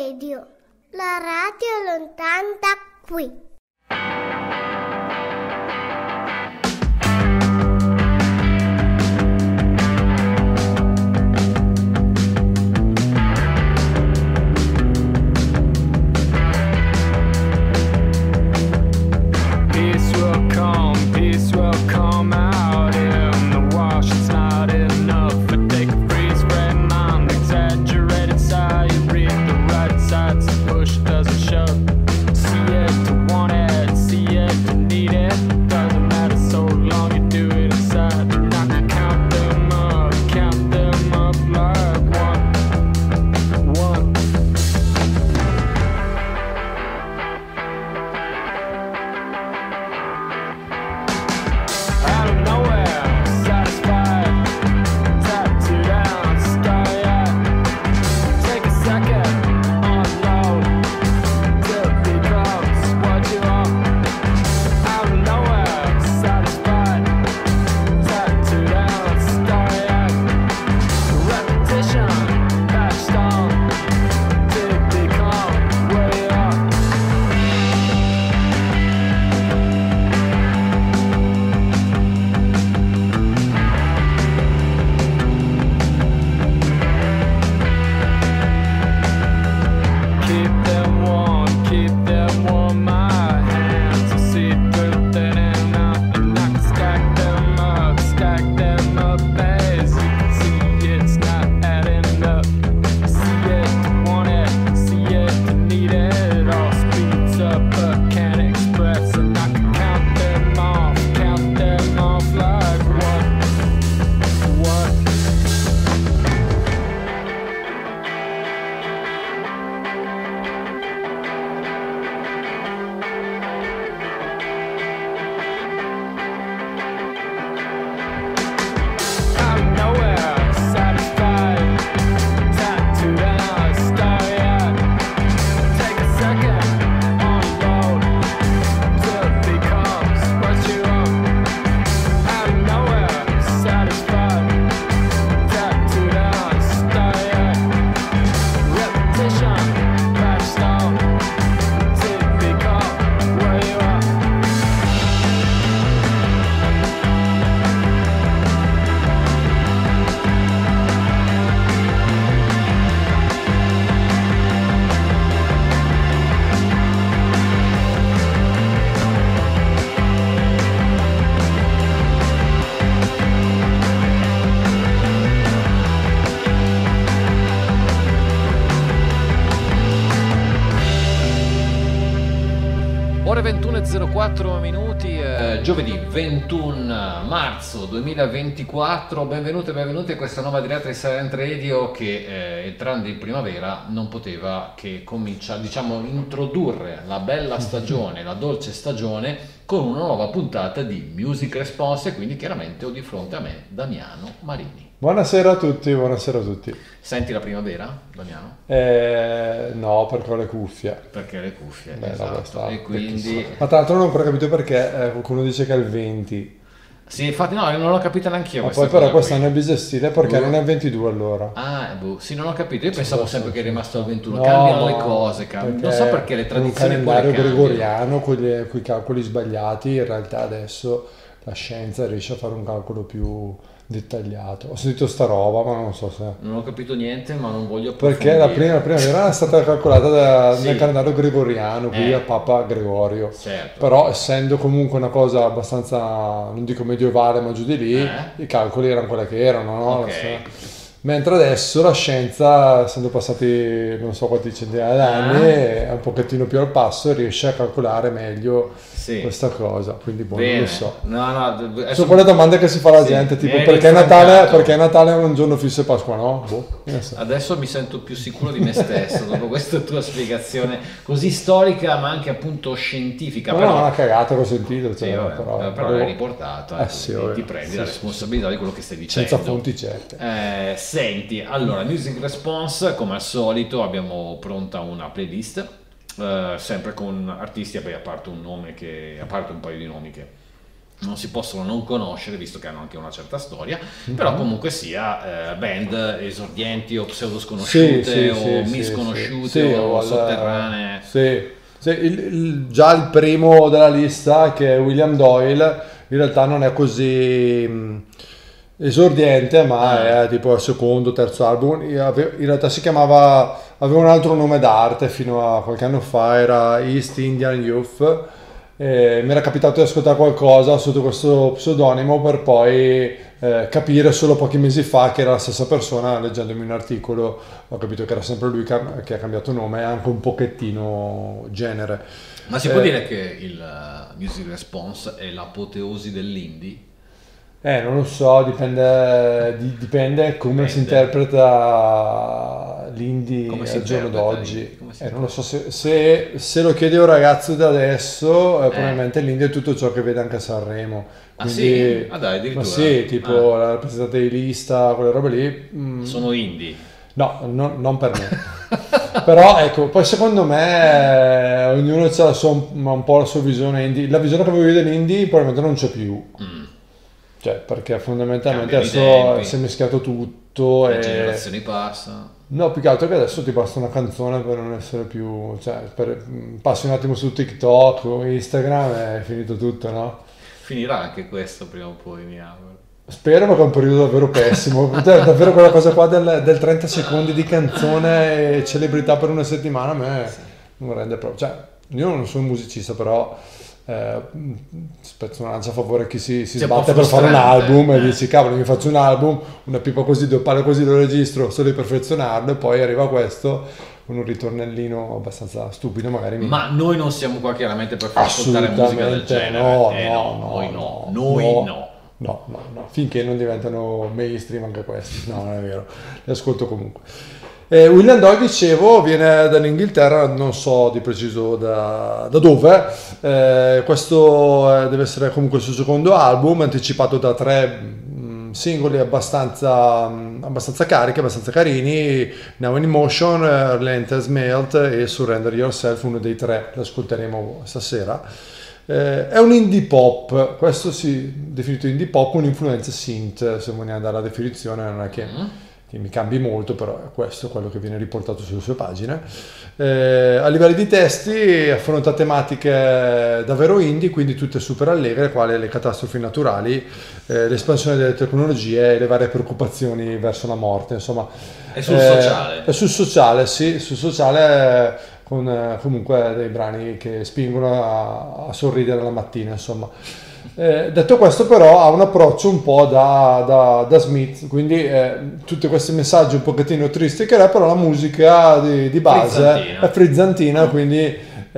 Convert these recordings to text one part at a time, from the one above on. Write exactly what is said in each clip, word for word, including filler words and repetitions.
Radio, la radio lontana da qui. ventuno e zero quattro minuti, eh, giovedì ventuno marzo duemilaventiquattro. Benvenuti e benvenuti a questa nuova diretta di Silent Radio che eh, entrando in primavera non poteva che cominciare, diciamo, introdurre la bella stagione, la dolce stagione con una nuova puntata di Music Response, e quindi chiaramente ho di fronte a me Damiano Marini. Buonasera a tutti, buonasera a tutti. Senti la primavera, Damiano? Eh, no, perché ho le cuffie. Perché le cuffie, Beh, esatto. E quindi... Ma tra l'altro non ho ancora capito perché eh, qualcuno dice che è il venti. Sì, infatti no, non l'ho capita neanch'io. Ma poi però quest'anno è bisestile perché boh. non è il ventidue allora. Ah, boh, sì, non ho capito. Io pensavo sempre che è rimasto al ventuno. No, cambiano le cose, cambiano. Non so perché le tradizioni. Un calendario gregoriano con i calcoli sbagliati, in realtà adesso la scienza riesce a fare un calcolo più dettagliato. Ho sentito sta roba, ma non so se... Non ho capito niente, ma non voglio approfondire. Perché la prima, la primavera è stata calcolata da, sì. nel calendario gregoriano, qui eh. a Papa Gregorio. Certo. Però essendo comunque una cosa abbastanza, non dico medievale, ma giù di lì, eh. i calcoli erano quelli che erano, no? Okay. Mentre adesso la scienza, essendo passati non so quanti centinaia d'anni, eh. è un pochettino più al passo e riesce a calcolare meglio sì. questa cosa, quindi boh, non lo so. No, no, adesso... sono quelle domande che si fa la sì. gente, tipo perché Natale, perché Natale è un giorno fisso e Pasqua no? Boh, so. Adesso mi sento più sicuro di me stesso dopo questa tua spiegazione così storica ma anche appunto scientifica. No, però... no, una cagata che ho sentito, cioè, sì, vabbè, però, però, però l'hai riportato, eh, eh, sì, ti, ti prendi sì, la responsabilità sì. di quello che stai dicendo. Senza fonti certe. Eh, Senti, allora, Music Response, come al solito abbiamo pronta una playlist, eh, sempre con artisti, a parte un nome che, a parte un paio di nomi che non si possono non conoscere, visto che hanno anche una certa storia, mm-hmm. però comunque sia eh, band esordienti o pseudo sconosciute sì, sì, o sì, misconosciute sì, sì. o, o sotterranee. Sì, sì. Il, il, già il primo della lista, che è William Doyle, in realtà non è così mh, esordiente, ma ah. è tipo il secondo, terzo album. In realtà si chiamava, aveva un altro nome d'arte fino a qualche anno fa, era East Indian Youth. Eh, mi era capitato di ascoltare qualcosa sotto questo pseudonimo per poi eh, capire solo pochi mesi fa che era la stessa persona. Leggendomi un articolo ho capito che era sempre lui che ha, che ha cambiato nome e anche un pochettino genere. Ma si eh, può dire che il uh, Music Response è l'apoteosi dell'indie? Eh, non lo so, dipende, di, dipende come dipende. si interpreta l'indie come al giorno d'oggi. Eh, non lo so, se, se, se lo chiedi a un ragazzo da adesso, eh, eh. probabilmente l'indie è tutto ciò che vede anche a Sanremo. Quindi, ah sì? Ah dai, addirittura? Ma sì, tipo ah. la rappresentativista, quelle robe lì. Mm, sono indie? No, no, non per me. Però ecco, poi secondo me eh, ognuno ha la sua, un po' la sua visione indie. La visione che avevo io dell'indie probabilmente non c'è più. Mm. Cioè, perché fondamentalmente adesso si è mischiato tutto. Le e... generazioni passano. No, più che altro che adesso ti basta una canzone per non essere più... Cioè, per... passi un attimo su TikTok o Instagram e è finito tutto, no? Finirà anche questo prima o poi, mi auguro. Spero, perché è un periodo davvero pessimo. Cioè, davvero quella cosa qua del, del trenta secondi di canzone e celebrità per una settimana a me sì. non rende proprio... Cioè, io non sono un musicista, però... Eh, spezzo una lancia a favore chi si, si sbatte per fare un album eh. e dici cavolo, mi faccio un album, una pipa così, due palle così, lo registro solo di perfezionarlo e poi arriva questo con un ritornellino abbastanza stupido magari. Ma mi... noi non siamo qua chiaramente per far ascoltare musica del genere. No, eh, no, no, no, noi no, no, noi no. no. No, no, no, finché non diventano mainstream anche questi, no, non è vero, li ascolto comunque. Eh, William Doyle, dicevo, viene dall'Inghilterra, non so di preciso da, da dove, eh, questo eh, deve essere comunque il suo secondo album, anticipato da tre mh, singoli abbastanza, mh, abbastanza carichi, abbastanza carini, Now in Motion, uh, Relentless Melt e Surrender Yourself, uno dei tre, lo ascolteremo stasera. Eh, è un indie pop, questo si definito indie pop, un'influenza synth, se vogliamo andare alla definizione, non è che... Mm. che mi cambi molto, però è questo quello che viene riportato sulle sue pagine. Eh, a livello di testi affronta tematiche davvero indie, quindi tutte super allegre, quali le catastrofi naturali, eh, l'espansione delle tecnologie e le varie preoccupazioni verso la morte, insomma. È sul eh, sociale. È sul sociale, sì, sul sociale, con eh, comunque dei brani che spingono a, a sorridere la mattina, insomma. Eh, detto questo, però, ha un approccio un po' da, da, da Smith, quindi eh, tutti questi messaggi un pochettino tristi che è, però la musica di, di base frizzantina. È frizzantina, quindi eh,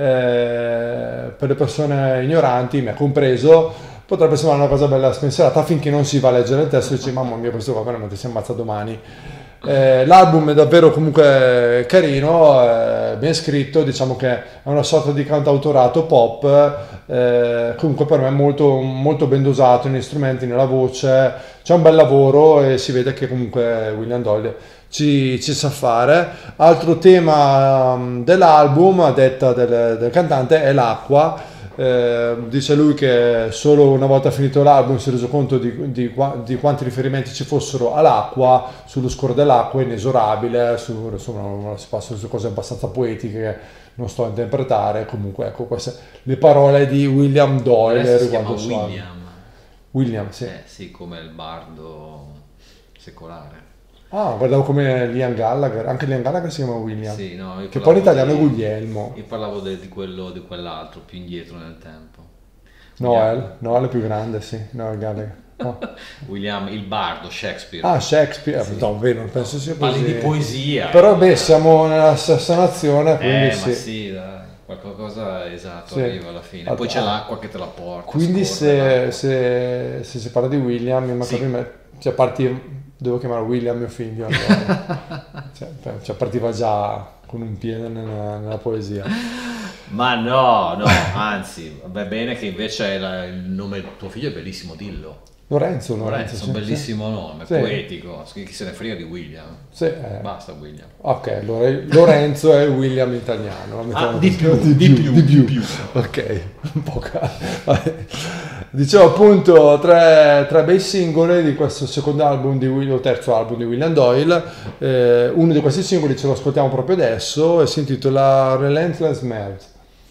per le persone ignoranti, me compreso, potrebbe sembrare una cosa bella spensierata finché non si va a leggere il testo e dici mamma mia, questo qua veramente si ammazza domani. Eh, l'album è davvero comunque carino, eh, ben scritto, diciamo che è una sorta di cantautorato pop, eh, comunque per me molto, molto ben dosato negli strumenti, nella voce, c'è un bel lavoro e si vede che comunque William Doyle ci, ci sa fare. Altro tema um, dell'album, a detta del, del cantante, è l'acqua. Eh, dice lui che solo una volta finito l'album si è reso conto di, di, di quanti riferimenti ci fossero all'acqua, sullo scorrere dell'acqua inesorabile, su, insomma si passa su cose abbastanza poetiche che non sto a interpretare. Comunque ecco queste le parole di William Doyle riguardo si chiama William William sì. Eh, sì, come il bardo secolare. Ah, guardavo come Liam Gallagher, anche Liam Gallagher si chiama William, sì, no, che poi in italiano di, è Guglielmo. Io parlavo de, di quello di quell'altro, più indietro nel tempo. Noel, Noel è più grande, sì, Noel Gallagher. No. William, il bardo, Shakespeare. Ah, Shakespeare, sì. No, vero, non penso sia così. Parli di poesia. Però beh, siamo nella stessa nazione, quindi eh, sì. Ma sì, dai. Qualcosa esatto, sì. Arriva alla fine. Allora, poi c'è l'acqua che te la porta. Quindi se, se, se si parla di William, mi sì. me, cioè parti, devo chiamare William mio figlio. Allora. cioè, cioè partiva già con un piede nella, nella poesia. Ma no, no, anzi, va bene che invece la, il nome del tuo figlio è bellissimo, dillo. Lorenzo, Lorenzo, Lorenzo sì, un bellissimo sì. nome, sì. Poetico, chi se ne frega di William. Sì, eh. Basta William. Ok, allora Lorenzo è William italiano. Ah, di più, di, più, di, più, di più. Ok, un po'. Dicevo appunto tre, tre bei singoli di questo secondo album di Will, o terzo album di William Doyle. Eh, uno di questi singoli ce lo ascoltiamo proprio adesso e si intitola Relentless Melt.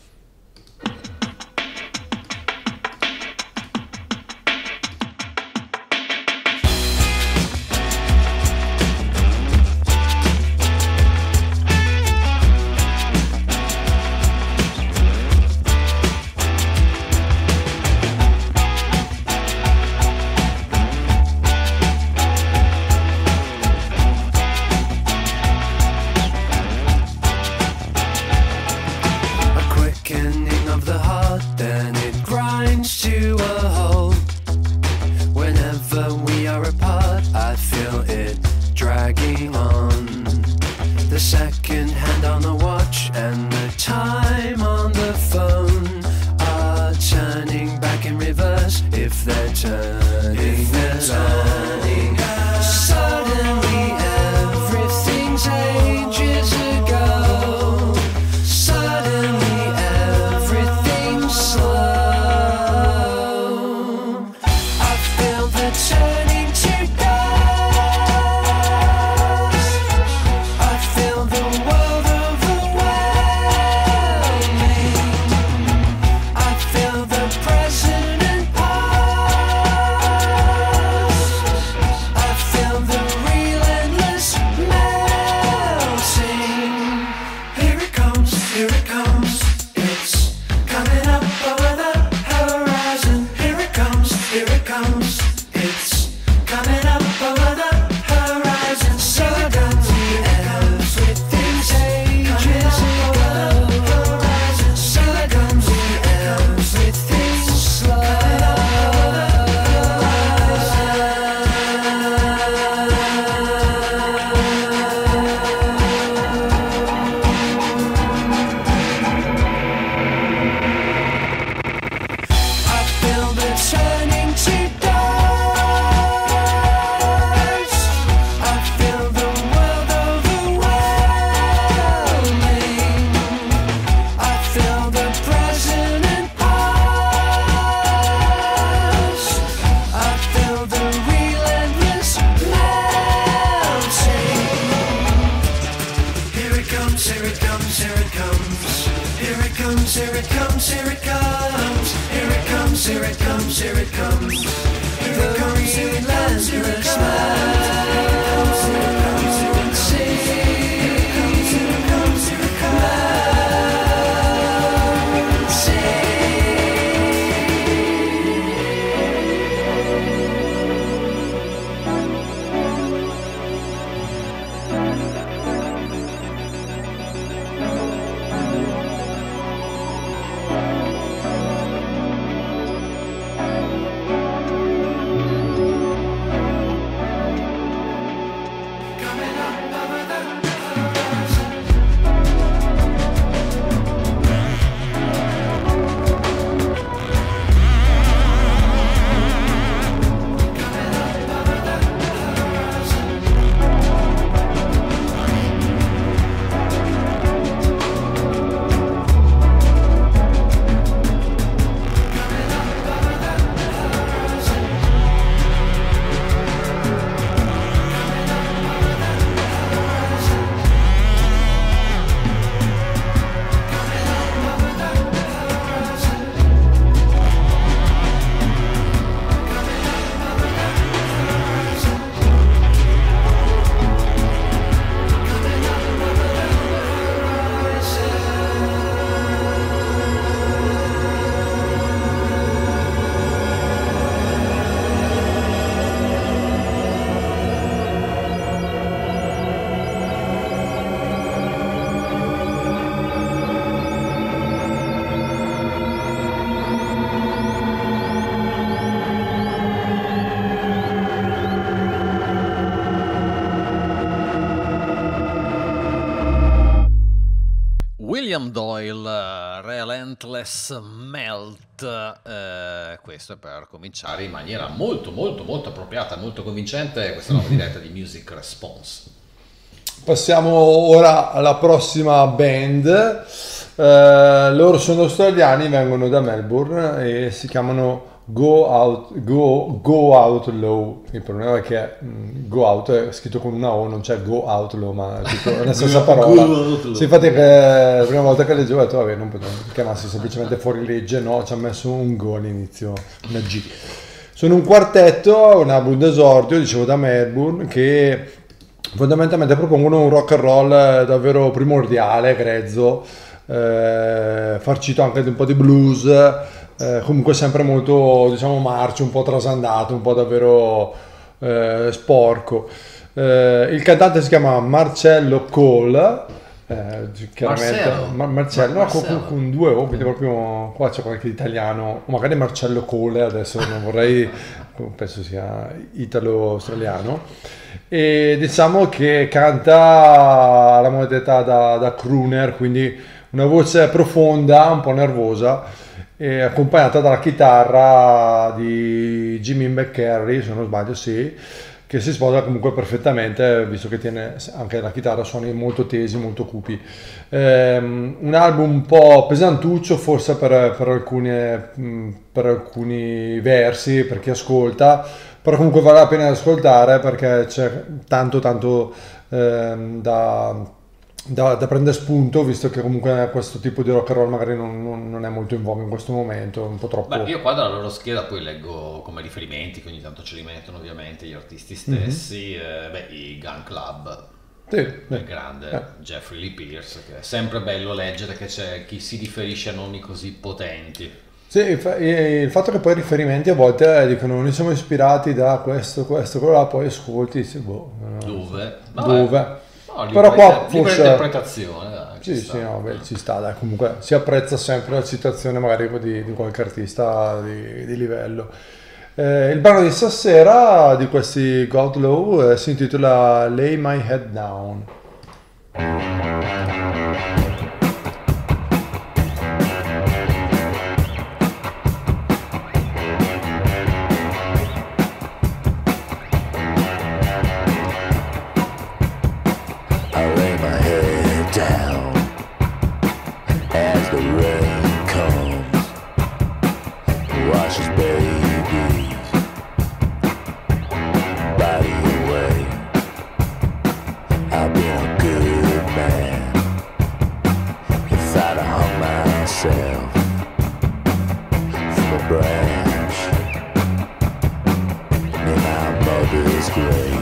William Doyle, Relentless Melt, eh, questo è per cominciare in maniera molto molto molto appropriata, molto convincente questa nuova diretta di Music Response. Passiamo ora alla prossima band. Eh, loro sono australiani, vengono da Melbourne e si chiamano Go Out, go, go out Low. Il problema è che mh, Go Out è scritto con una O, non c'è Go Out Low, ma è tutto la stessa parola. Sì, infatti che la prima volta che leggevo ho detto vabbè, non poteva chiamarsi semplicemente fuori legge, no, ci ha messo un Go all'inizio, una G. Sono un quartetto, una band esordio, dicevo, da Melbourne, che fondamentalmente propongono un rock and roll davvero primordiale, grezzo, eh, farcito anche di un po' di blues, eh, comunque sempre molto, diciamo, marcio, un po' trasandato, un po' davvero eh, sporco. Eh, il cantante si chiama Marcello Cole. Eh, chiaramente Marcello, Ma- Marcello, no, Marcello. Con, con due O, quindi proprio qua c'è qualche italiano, o magari Marcello Cole, adesso non vorrei, penso sia italo-australiano, e diciamo che canta alla modalità da, da crooner, quindi una voce profonda, un po' nervosa, e accompagnata dalla chitarra di Jimmy McCarry, se non sbaglio, sì, che si sposa comunque perfettamente, visto che tiene anche la chitarra suoni molto tesi, molto cupi. Ehm, un album un po' pesantuccio forse per, per, alcune, mh, per alcuni versi, per chi ascolta, però comunque vale la pena ascoltare perché c'è tanto tanto ehm, da... Da, da prendere spunto, visto che comunque questo tipo di rock and roll magari non, non- non è molto in voga in questo momento, è un po' troppo. Beh, io qua dalla loro scheda poi leggo come riferimenti, che ogni tanto ce li mettono ovviamente gli artisti stessi, eh, beh, i Gun Club, Sì, il sì. grande Eh. Jeffrey Lee Pierce, che è sempre bello leggere che c'è chi si riferisce a nomi così potenti. Sì, il fa- il fatto che poi i riferimenti a volte dicono noi siamo ispirati da questo, questo, quello là, poi ascolti, sì, boh, eh, Dove? dove? No, Però libera- qua libera forse- interpretazione, dai, ci Sì, sta. sì, no, beh, ci sta, dai, comunque si apprezza sempre la citazione magari di, di qualche artista di, di livello. Eh, il brano di stasera di questi God Low eh, si intitola Lay My Head Down. I lay my head down as the rain comes, washes babies, body away. I've been a good man if I'd have hung myself from a branch in my mother's grave.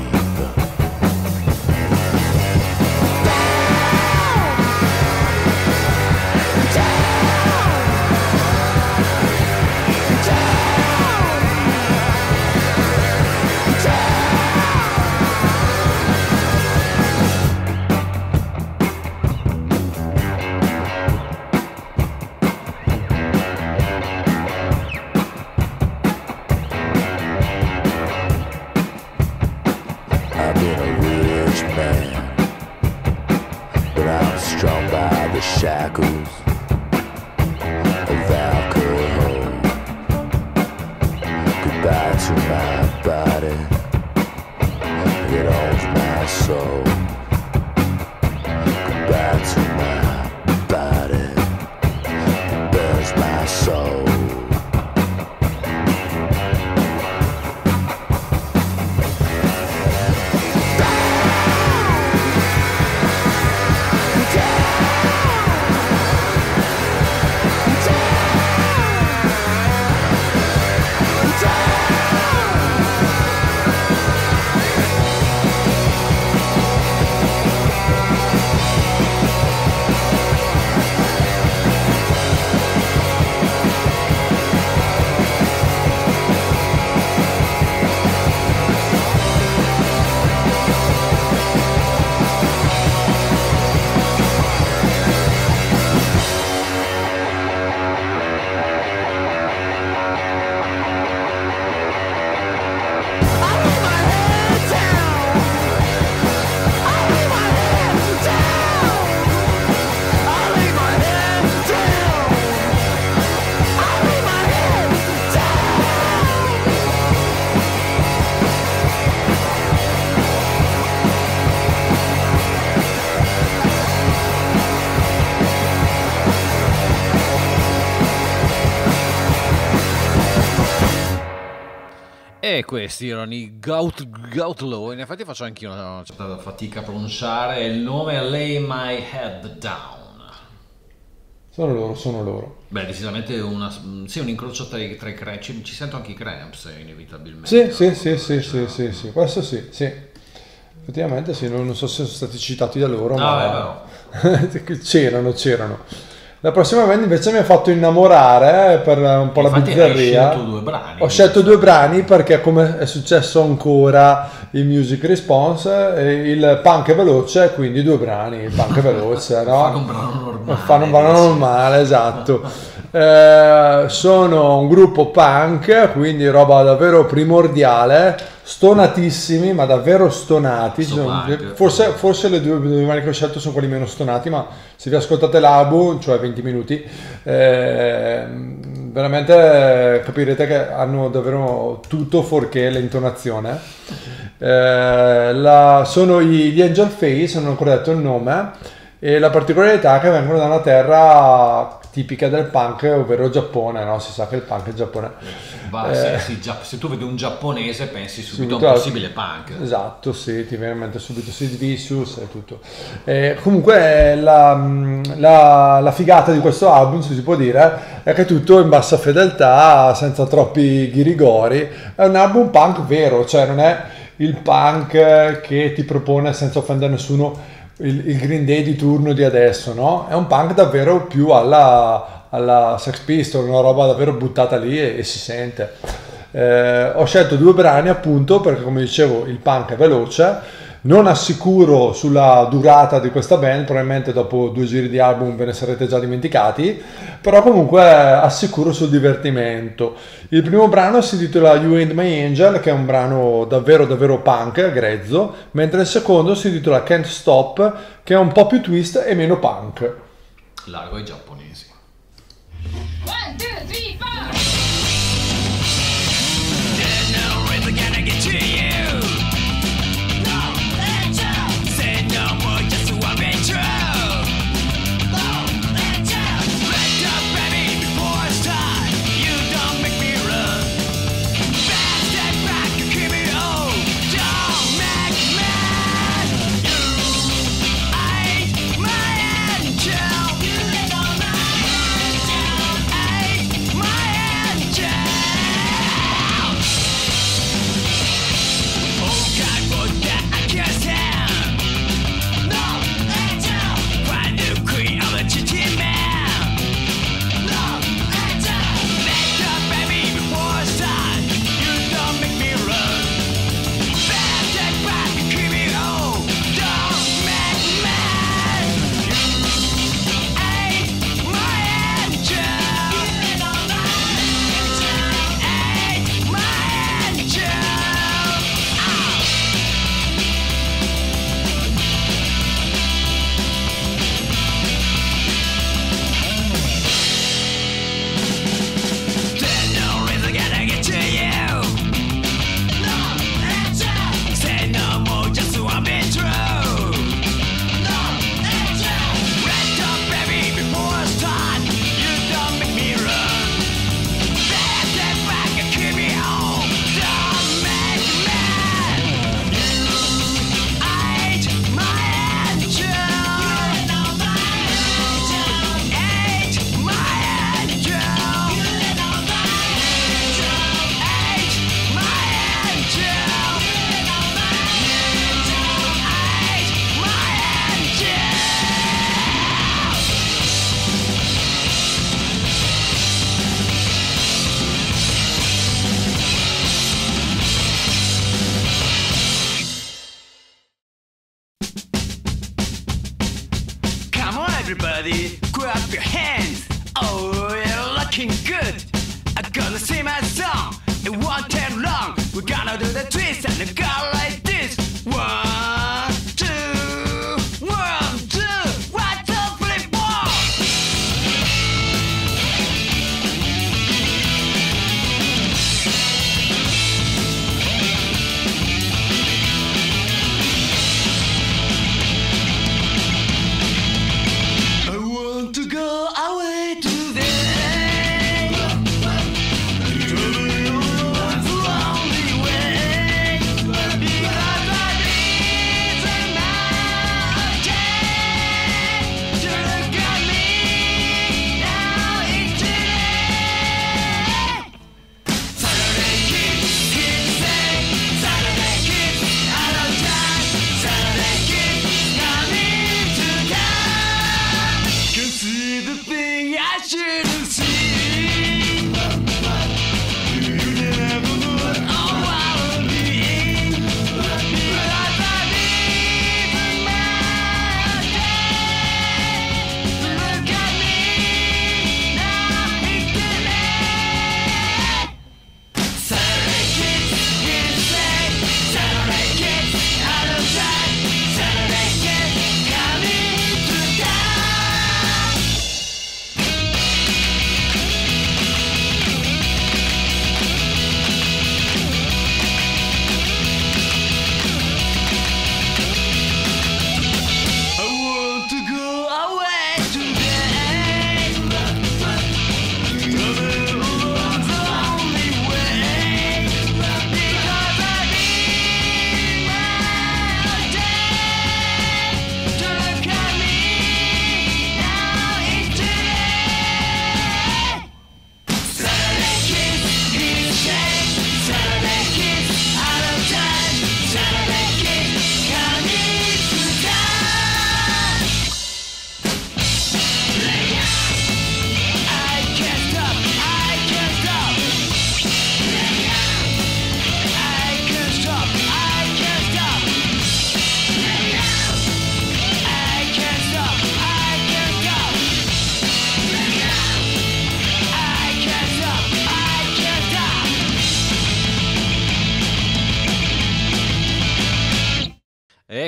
I've been a rich man, but I'm strung by the shackles of alcohol. Goodbye to my body, it owns my soul. Goodbye to my body, it burns my soul. E questi erano i Gout, Goutlaw. In effetti faccio anche una certa fatica a pronunciare il nome. Lay My Head Down. Sono loro, sono loro. Beh, decisamente una, sì, un incrocio tra i, tra i cramps. Ci, ci sento anche i cramps, inevitabilmente. Sì, sì, sì, sì, sì, sì, sì, questo sì, sì. Effettivamente sì, non, non so se sono stati citati da loro, no, ma c'erano, c'erano. La prossima band invece mi ha fatto innamorare per un po' Infatti la bizzarria. Hai scelto due brani. Ho scelto due brani perché, come è successo ancora in Music Response, il punk è veloce, quindi due brani, il punk è veloce, no? Fanno un brano normale. Fanno un brano normale, esatto. Eh, sono un gruppo punk, quindi roba davvero primordiale, stonatissimi, ma davvero stonati. So Cioè, punk. forse, forse le due, due brani che ho scelto sono quelli meno stonati, ma se vi ascoltate l'album, cioè venti minuti, eh, veramente capirete che hanno davvero tutto fuorché l'intonazione. Eh, la, sono gli, gli Angel Face, non ho ancora detto il nome, e la particolarità è che vengono da una terra tipica del punk, ovvero il Giappone, no? Si sa che il punk è il Giappone. Va, Eh, sì, sì, già, se tu vedi un giapponese pensi subito, subito a un possibile punk. Esatto, sì, ti viene in mente subito Sid Vicious e tutto. Eh, comunque la, la, la figata di questo album, se si può dire, è che è tutto in bassa fedeltà, senza troppi ghirigori. È un album punk vero, cioè non è il punk che ti propone, senza offendere nessuno, il, il Green Day di turno di adesso, no? È un punk davvero più alla, alla Sex Pistols, una roba davvero buttata lì e, e si sente. Eh, ho scelto due brani appunto perché, come dicevo, il punk è veloce. Non assicuro sulla durata di questa band, probabilmente dopo due giri di album ve ne sarete già dimenticati, però comunque assicuro sul divertimento. Il primo brano si intitola You Ain't My Angel, che è un brano davvero davvero punk, grezzo, mentre il secondo si intitola Can't Stop, che è un po' più twist e meno punk. Largo ai giapponesi. One, two, three, four. Everybody, grab your hands. Oh, you're looking good. I'm gonna sing my song. It won't take long. We're gonna do the twist and it go like this. One, two, one, two, one, two, three, four. I want to go away today. To the lonely way.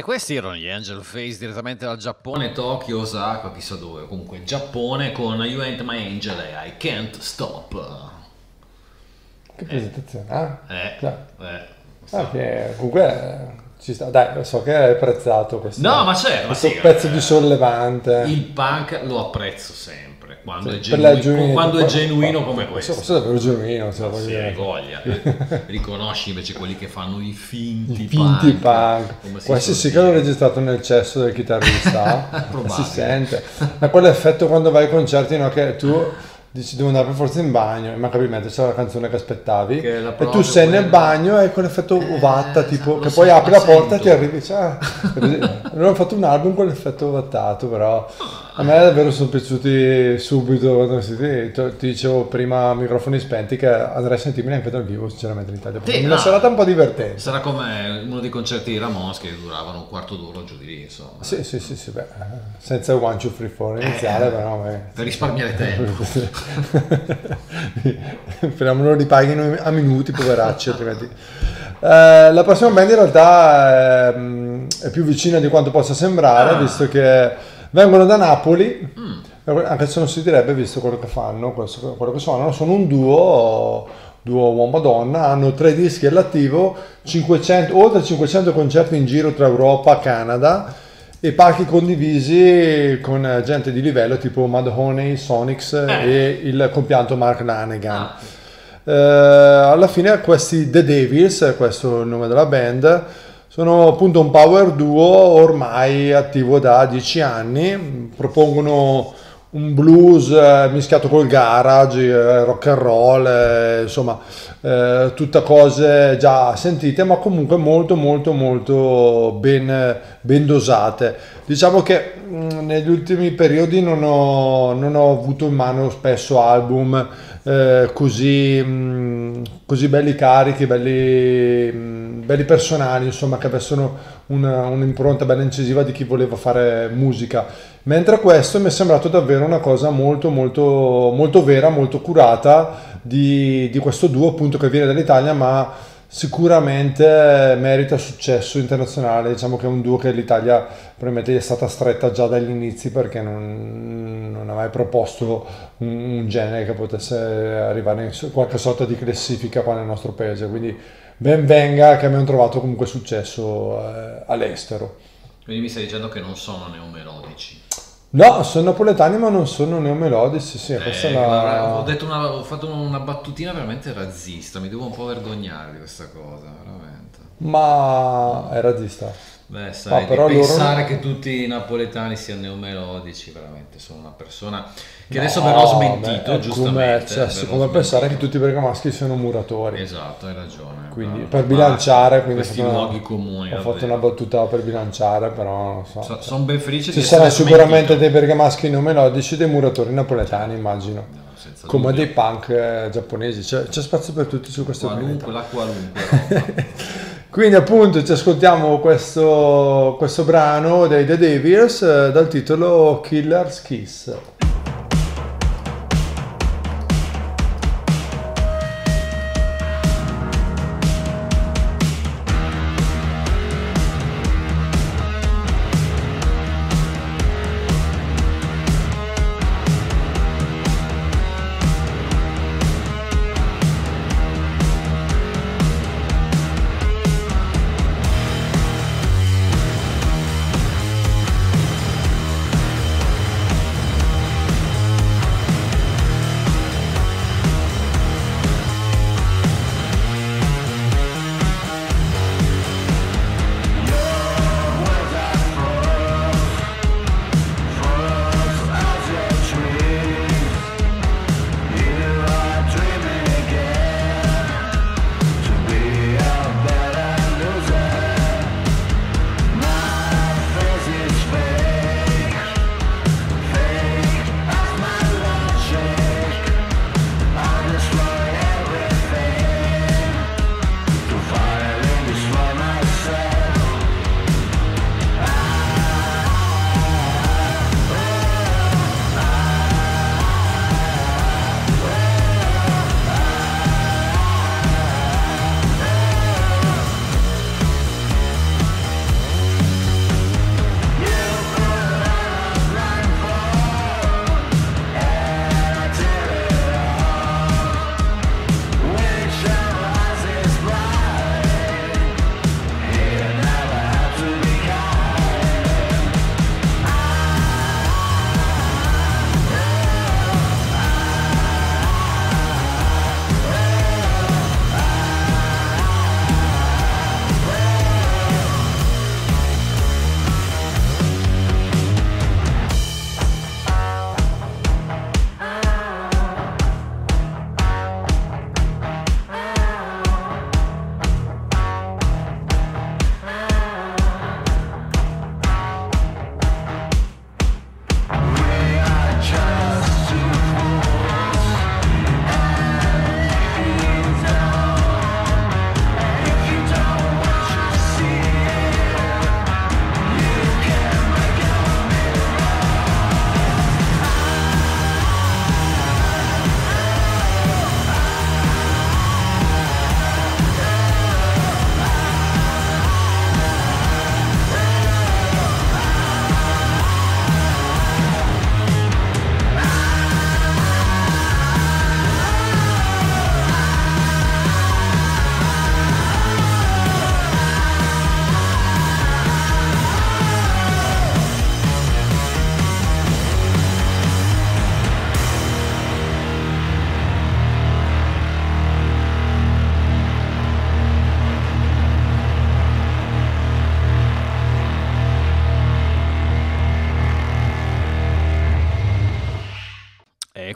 E questi erano gli Angel Face direttamente dal Giappone, Tokyo, Osaka, chissà dove, comunque Giappone con You Ain't My Angel e I Can't Stop. Che presentazione, ah? Eh, Già. eh, Ah, che comunque eh, ci sta. Dai, so che hai apprezzato questo, No, ma certo, ma questo sì, pezzo eh, di sollevante. il punk lo apprezzo sempre, quando, Sì, è, per la genuino, genuinità. quando è Qua- genuino qua- come questo, questo. questo è davvero genuino, se lo voglio Sì, dire. hai voglia. eh. Riconosci invece quelli che fanno i finti, I finti punk. come si Questi suol sì che l'ho dire. registrato nel cesso del chitarrista. Probabile. Si sente. Ma quell'effetto quando vai ai concerti, no, che tu dici devo andare per forza in bagno, ma capimente c'è la canzone che aspettavi Che è la e tu proprio sei nel quella- bagno e hai quell'effetto ovatta, Eh, tipo lo che so, poi apri lo la porta e ti sento. arrivi, dici, ah, così. Allora ho fatto un album con l'effetto ovattato, però a me davvero sono piaciuti subito quando si- ti, ti dicevo prima a microfoni spenti che andrei a sentirmi neanche dal vivo sinceramente in Italia. Sì, Una no. serata un po' divertente. Sarà come uno dei concerti di Ramos che duravano un quarto d'ora giù di lì, insomma. Sì, sì, sì, sì, beh, senza il one, two, three, four iniziale, Eh, però beh. Per risparmiare tempo. Speriamo non li paghino a minuti, poveracci, altrimenti. Eh, la prossima band in realtà è, è più vicina di quanto possa sembrare, Ah. visto che vengono da Napoli, anche se non si direbbe, visto quello che fanno, questo- quello che suonano, sono un duo, duo uomo-donna, hanno tre dischi all'attivo, cinquecento, oltre cinquecento concerti in giro tra Europa, Canada, e palchi condivisi con gente di livello tipo Mudhoney, Sonics e il compianto Mark Lanegan. Ah. Eh, alla fine questi The Devils, questo è il nome della band, sono appunto un power duo ormai attivo da dieci anni, propongono un blues eh, mischiato col garage, eh, rock and roll, eh, insomma, eh, tutte cose già sentite, ma comunque molto molto molto ben, ben dosate. Diciamo che mh, negli ultimi periodi non ho, non ho avuto in mano spesso album eh, così, mh, così belli carichi, belli, mh, belli personali, insomma, che avessero una- un'impronta bella incisiva di chi voleva fare musica. Mentre questo mi è sembrato davvero una cosa molto molto molto vera, molto curata di, di questo duo appunto che viene dall'Italia, ma sicuramente merita successo internazionale. Diciamo che è un duo che l'Italia probabilmente gli è stata stretta già dagli inizi, perché non, non ha mai proposto un, un genere che potesse arrivare in qualche sorta di classifica qua nel nostro paese, quindi ben venga che abbiamo trovato comunque successo eh, all'estero. Quindi mi stai dicendo che non sono neomelodici. No, sono napoletani ma non sono neomelodici, sì, questa Eh, è la... guarda, ho, detto una, ho fatto una battutina veramente razzista, mi devo un po' vergognare di questa cosa, veramente. Ma è razzista. Beh, sai, Ma però di loro pensare non- che tutti i napoletani siano neomelodici, veramente sono una persona che No, adesso però ho smentito, beh, è giustamente. come, cioè, però sì, ho come pensare che smentito. tutti i bergamaschi siano muratori. Esatto, hai ragione. Quindi però- per bilanciare, quindi ho questi fatto una- luoghi comuni. Ho fatto una battuta per bilanciare, però non so. So- sono ben felice Ci di saranno essere sicuramente smentito. dei bergamaschi non melodici, dei muratori napoletani, immagino. No, senza Come dubbio. dei punk eh, giapponesi, c'è, c'è spazio per tutti su questo pianeta. Qualunque, la qualunque roba. Quindi appunto ci ascoltiamo questo, questo brano dei The Devils eh, dal titolo Killer's Kiss. Killer's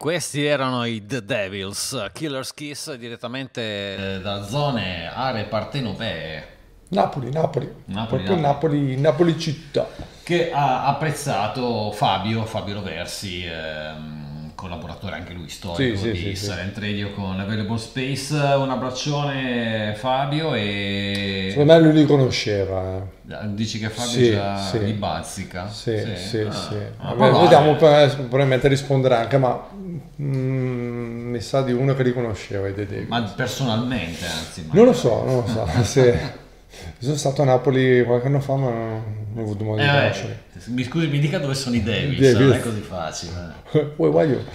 Questi erano i The Devils, Killer's Kiss, direttamente eh, da zone, aree partenopee. Napoli, Napoli, Napoli, proprio Napoli, Napoli città. Che ha apprezzato Fabio, Fabio Roversi, ehm, collaboratore anche lui storico Sì, sì, di sì, Silent Radio con Available Space. Un abbraccione Fabio e... Secondo me lui li conosceva. eh. Dici che Fabio Sì, già sì. li bazzica? Sì, sì, Ah, sì. ah, Vabbè, ma vediamo, vai. poi, probabilmente risponderà anche, ma mm, mi sa di uno che li conosceva i The Devils. Ma personalmente, anzi. ma- Non lo so, non lo so. Sì. Sono stato a Napoli qualche anno fa, ma non ho avuto modo di Eh, conoscere. mi scusi, mi dica dove sono i Devils, Devils. non è così facile. Where were you?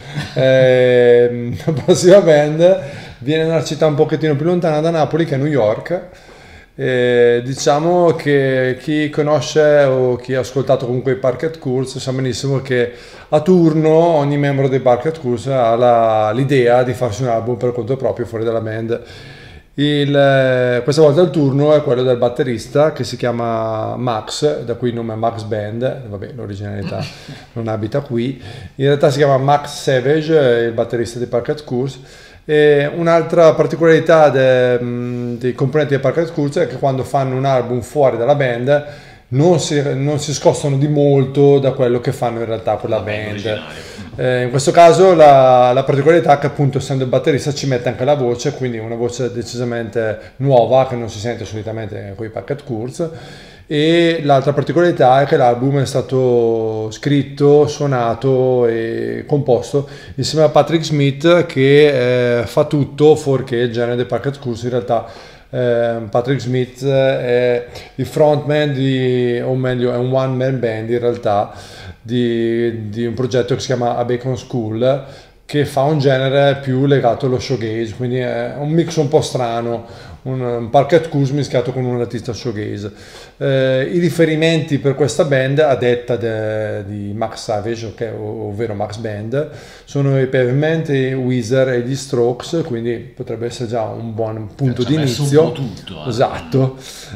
Eh, la prossima band viene da una città un pochettino più lontana da Napoli, che è New York. Eh, diciamo che chi conosce o chi ha ascoltato comunque i Parquet Course sa benissimo che a turno ogni membro dei Parquet Course ha la- l'idea di farsi un album per conto proprio fuori dalla band. Il, eh, questa volta il turno è quello del batterista che si chiama Max, da cui il nome è Max Band, vabbè, l'originalità non abita qui. In realtà si chiama Max Savage, il batterista dei Parquet Course. E un'altra particolarità de- mh, dei componenti dei Parquet Course è che quando fanno un album fuori dalla band non si, non si scostano di molto da quello che fanno in realtà con la band. originario. Eh, in questo caso la, la particolarità è che appunto essendo il batterista ci mette anche la voce, quindi una voce decisamente nuova che non si sente solitamente con i Parquet Course. E l'altra particolarità è che l'album è stato scritto, suonato e composto insieme a Patrick Smith, che eh, fa tutto fuorché il genere dei Parquet Course. In realtà eh, Patrick Smith è il frontman di, o meglio è un one man band in realtà di, di un progetto che si chiama A Bacon School, che fa un genere più legato allo shoegaze, quindi è un mix un po' strano, un, un Parquet Course mischiato con un artista shoegaze. Eh, I riferimenti per questa band, a detta de- di Max Savage, okay, ov- ovvero Max Band, sono i Pavement, i Weezer e gli Strokes, quindi potrebbe essere già un buon punto Ci ha di messo inizio. un po' tutto, eh. Esatto.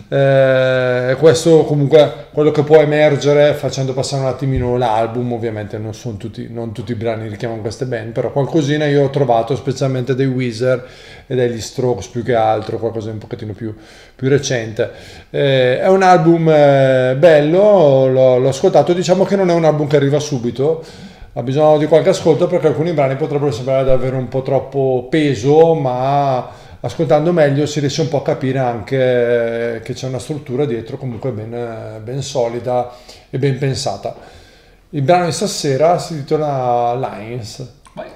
Eh, questo comunque quello che può emergere facendo passare un attimino l'album. Ovviamente non sono tutti, non tutti i brani richiamano queste band, però qualcosina io ho trovato, specialmente dei Weezer e degli Strokes più che altro, qualcosa di un pochettino più, più recente. Eh, è un album eh, bello, l'ho, l'ho ascoltato, diciamo che non è un album che arriva subito, ha bisogno di qualche ascolto perché alcuni brani potrebbero sembrare davvero un po' troppo peso, ma ascoltando meglio si riesce un po' a capire anche che c'è una struttura dietro comunque ben, ben solida e ben pensata. Il brano di stasera si intitola Lines. Vai.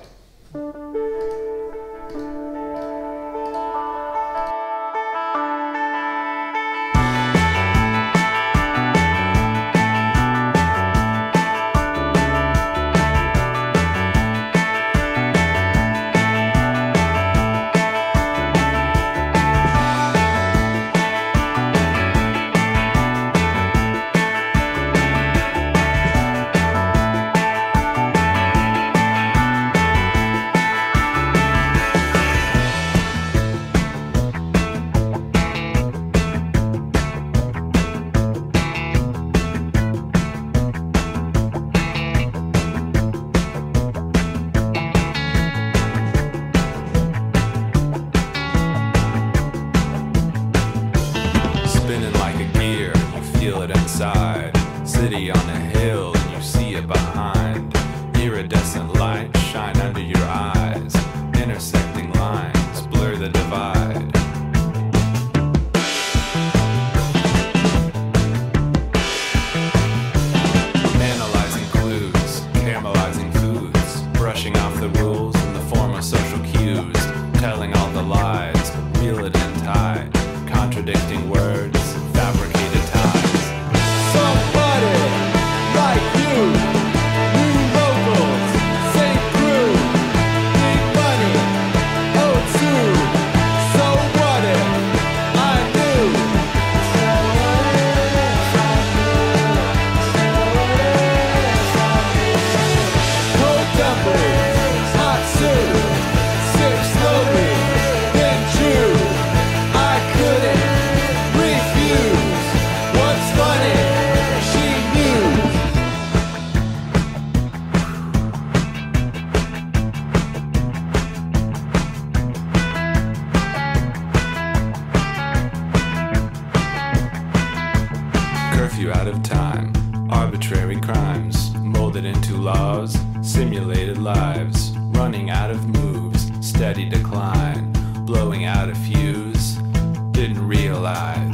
Spinning like a gear, you feel it inside. City on a hill, and you see it behind. Iridescent light shine under your eyes. Intersecting lines blur the divide. Analyzing clues, caramelizing foods, brushing off the rules in the form of social cues, telling all the lies, reel it in tight, contradicting words, fabricated ties. Somebody like you, new vocals, same crew, loves, simulated lives, running out of moves, steady decline, blowing out a fuse, didn't realize.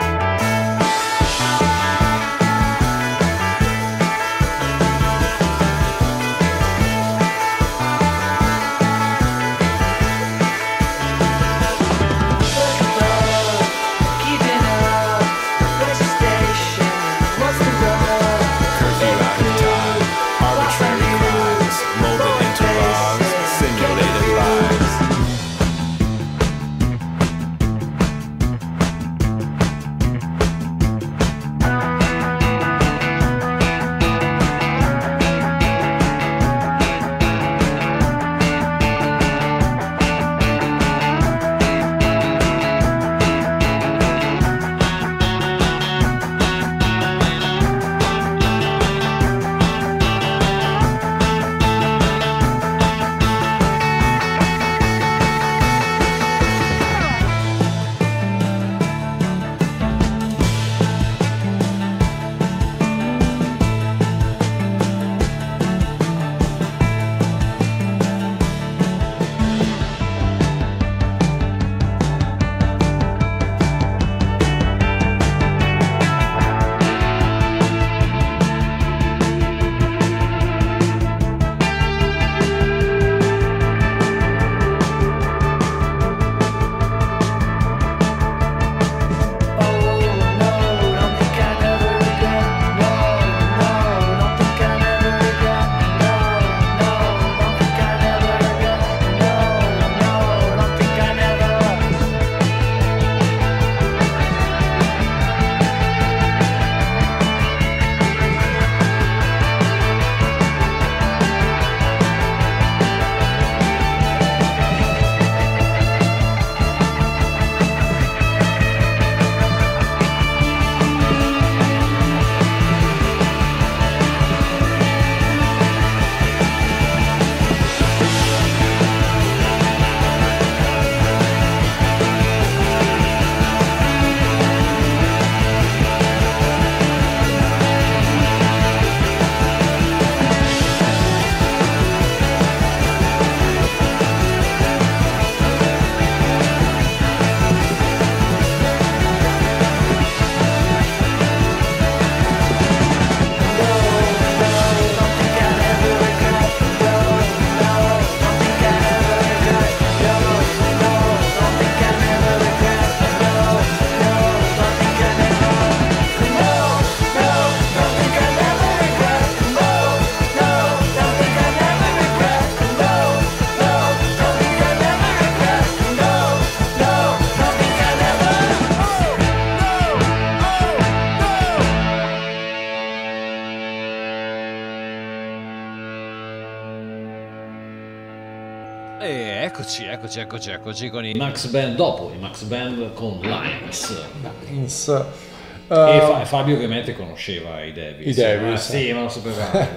E eccoci, eccoci, eccoci, eccoci con i Max Band dopo, i Max Band con Lines. Lines. Uh, e Fa- Fabio ovviamente conosceva i Davis. I Davis. Ah, sì, ma lo sapevamo.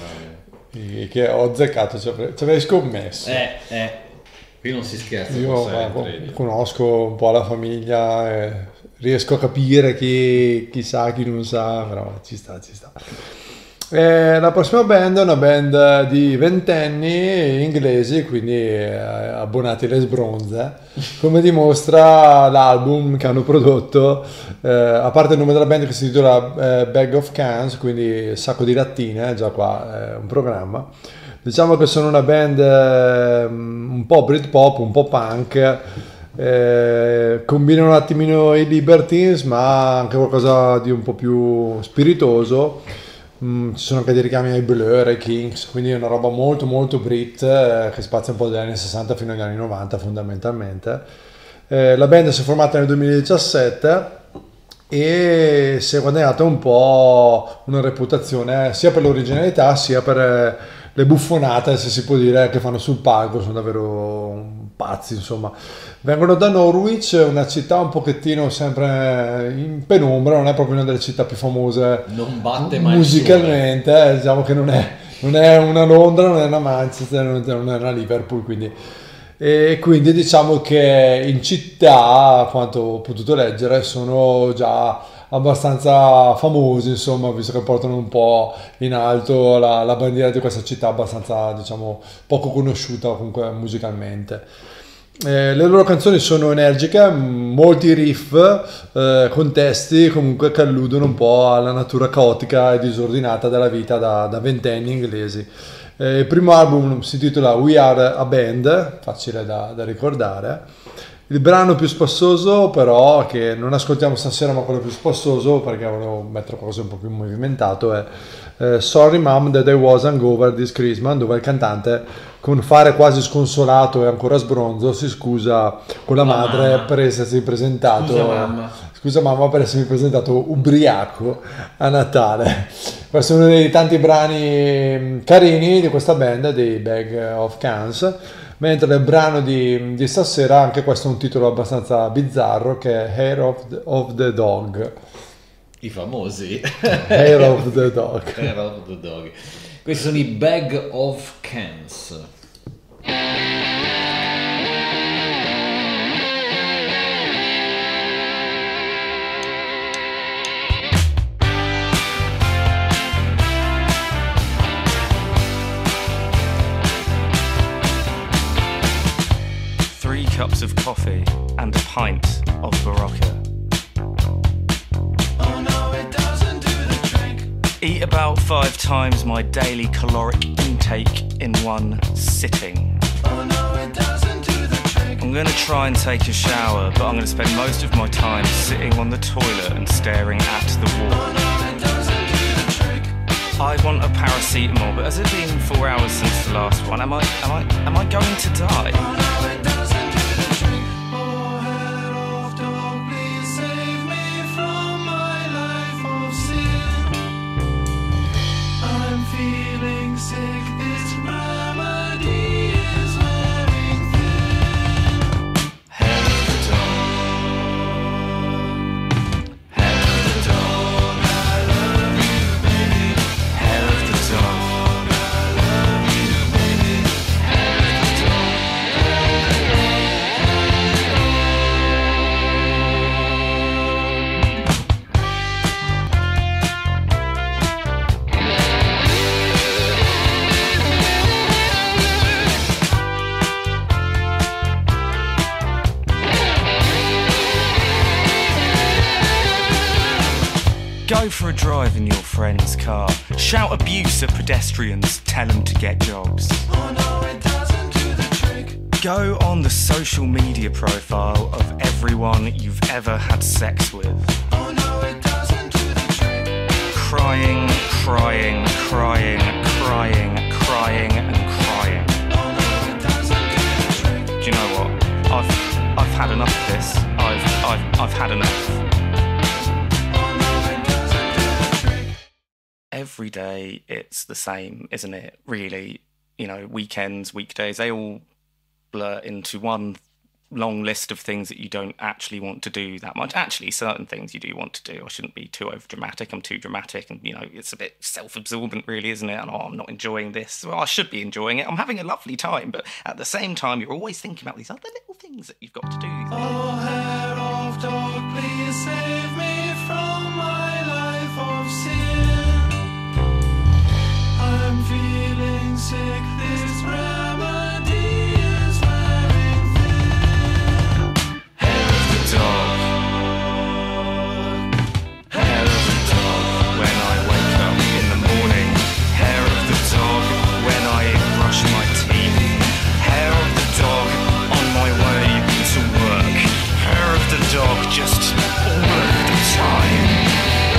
eh, che ho azzeccato, ci avrei, ci avrei scommesso. Eh, eh, qui non si scherza. Io ma, conosco un po' la famiglia, eh, riesco a capire chi, chi sa, chi non sa, però ci sta, ci sta. Eh, la prossima band è una band di ventenni inglesi, quindi eh, abbonati alle sbronze, come dimostra l'album che hanno prodotto, eh, a parte il nome della band che si intitola eh, Bag of Cans, quindi sacco di lattine, già qua è un programma. Diciamo che sono una band eh, un po' Britpop, un po' punk, eh, combinano un attimino i Libertines ma anche qualcosa di un po' più spiritoso. Mm, ci sono anche dei richiami ai Blur, ai Kings, quindi è una roba molto molto Brit eh, che spazia un po' dagli anni sessanta fino agli anni novanta fondamentalmente. Eh, la band si è formata nel duemiladiciassette e si è guadagnata un po' una reputazione sia per l'originalità sia per eh, le buffonate, se si può dire, che fanno sul palco. Sono davvero pazzi, insomma. Vengono da Norwich, una città un pochettino sempre in penombra, non è proprio una delle città più famose non batte mai musicalmente, eh, diciamo che non è, non è una Londra, non è una Manchester, non è una Liverpool, quindi. E quindi diciamo che in città, a quanto ho potuto leggere, sono già abbastanza famosi, insomma, visto che portano un po' in alto la, la bandiera di questa città abbastanza, diciamo, poco conosciuta comunque musicalmente. Eh, le loro canzoni sono energiche, molti riff, eh, con testi comunque che alludono un po' alla natura caotica e disordinata della vita da, da ventenni inglesi. Eh, il primo album si intitola We Are a Band, facile da, da ricordare. Il brano più spassoso però, che non ascoltiamo stasera ma quello più spassoso perché volevo mettere qualcosa un po' più movimentato, è eh, Sorry Mom That I Was Hungover This Christmas, dove il cantante, con fare quasi sconsolato e ancora sbronzo, si scusa con la, la madre mamma. per essersi presentato scusa mamma. scusa mamma per essermi presentato ubriaco a Natale. Questo è uno dei tanti brani carini di questa band, dei Bag of Cans. Mentre il brano di, di stasera, anche questo è un titolo abbastanza bizzarro, che è Hair of the, of the Dog. I famosi Hair of the Dog. Hair of the Dog. Questi sono i Bag of Cans. Cups of coffee and a pint of Barocca. Oh no, it doesn't do the trick. Eat about five times my daily caloric intake in one sitting. Oh no, it doesn't do the trick. I'm gonna try and take a shower, but I'm gonna spend most of my time sitting on the toilet and staring at the wall. Oh no, it doesn't do the trick. I want a paracetamol, but has it been four hours since the last one? Am I, am I, am I going to die? Oh no, it doesn't. Go for a drive in your friend's car. Shout abuse at pedestrians. Tell them to get jobs. Oh no, it doesn't do the trick. Go on the social media profile of everyone you've ever had sex with. Oh no, it doesn't do the trick. Crying, crying, crying, crying, crying, and crying. Oh no, it doesn't do the trick. Do you know what? I've I've had enough of this. I've I've I've had enough. Every day it's the same, isn't it? Really, you know, weekends, weekdays, they all blur into one long list of things that you don't actually want to do that much. Actually, certain things you do want to do. I shouldn't be too over dramatic. I'm too dramatic, and you know, it's a bit self-absorbent, really, isn't it? And oh, I'm not enjoying this. Well, I should be enjoying it. I'm having a lovely time, but at the same time, you're always thinking about these other little things that you've got to do. Oh, hair of dog, please save me from my life of sin. I'm feeling sick, this remedy is wearing thin. Hair of the dog. Hair of the dog when I wake up in the morning. Hair of the dog when I brush my teeth. Hair of the dog on my way to work. Hair of the dog just all of the time.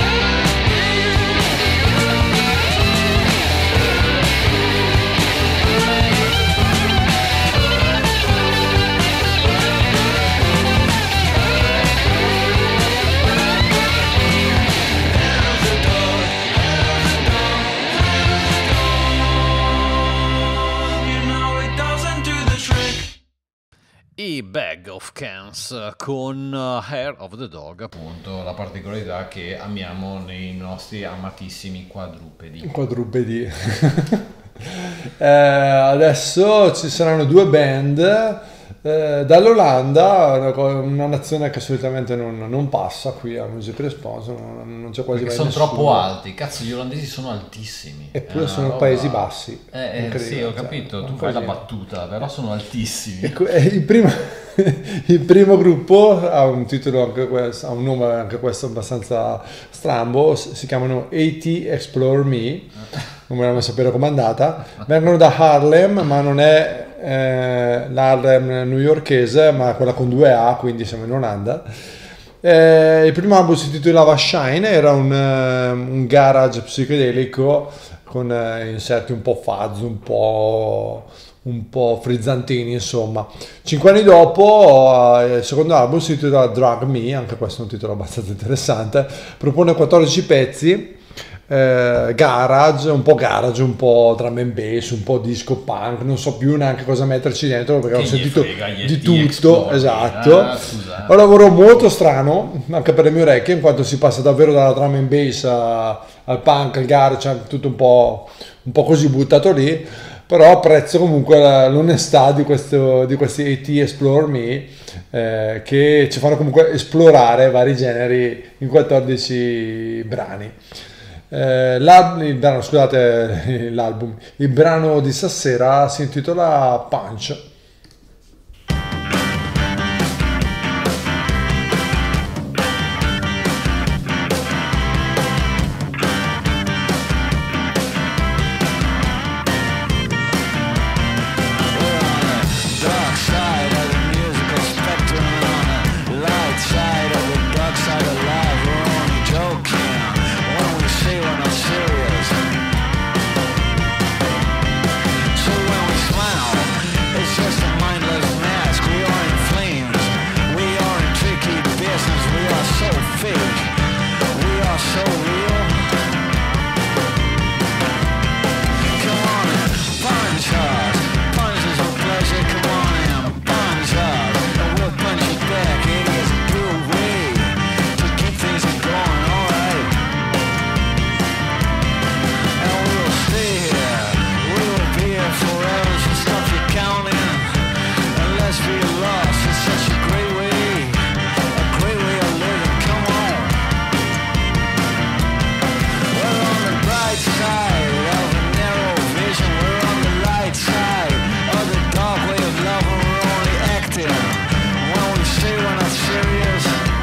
I Bag of Cans con Hair of the Dog, appunto, la particolarità che amiamo nei nostri amatissimi quadrupedi. Quadrupedi. eh, adesso ci saranno due band Eh, dall'Olanda, una, co- una nazione che solitamente non, non passa qui a Music Response, non, non c'è quasi Perché mai sono nessuno. troppo alti, cazzo, gli olandesi sono altissimi. Eppure È una sono roba- Paesi Bassi. Eh, eh, Incredibile, sì, ho cioè, capito, tu un fai la casino. battuta, però sono altissimi. E que- e il, primo, il primo gruppo ha un titolo anche questo, ha un nome anche questo abbastanza strambo, s- si chiamano A T Explore Me, non vogliamo sapere com'è andata. Vengono da Harlem, ma non è eh, l'Harlem newyorkese, ma quella con due A, quindi siamo in Olanda. Eh, il primo album si intitolava Shine, era un, eh, un garage psichedelico con eh, inserti un po' fuzz, un po', un po' frizzantini, insomma. Cinque anni dopo, eh, il secondo album si intitola Drug Me, anche questo è un titolo abbastanza interessante, propone quattordici pezzi, eh, garage, un po' garage, un po' drum and bass, un po' disco punk, non so più neanche cosa metterci dentro perché Che ho gli sentito frega, gli di E T tutto, Explore, esatto. ah, scusate. È un lavoro molto strano, anche per le mie orecchie, in quanto si passa davvero dalla drum and bass a- al punk, al garage, cioè tutto un po', un po' così buttato lì, però apprezzo comunque la- l'onestà di, questo, di questi A T Explore Me, eh, che ci fanno comunque esplorare vari generi in quattordici brani. Eh, l'al- il brano, scusate, l'album, il brano di stasera si intitola Punch. Dark side of the musical spectrum, on the light side of the dark side of life. We're only joking when we say we're not serious. So when we smile, it's just a mindless mask. We are in flames, we are in tricky business. We are so fake, we are so real. Come on and punch us. Punches with pleasure, come on and punch us. And we'll punch you back. It is a good way to keep things going, alright. And we'll stay here, we will be here forever. So stop your counting and let's be lost. It's such a great way, a great way of living. Come on. We're on the bright side of a narrow vision. We're on the light side of the dark way of love, and we're only acting when we say we're not serious.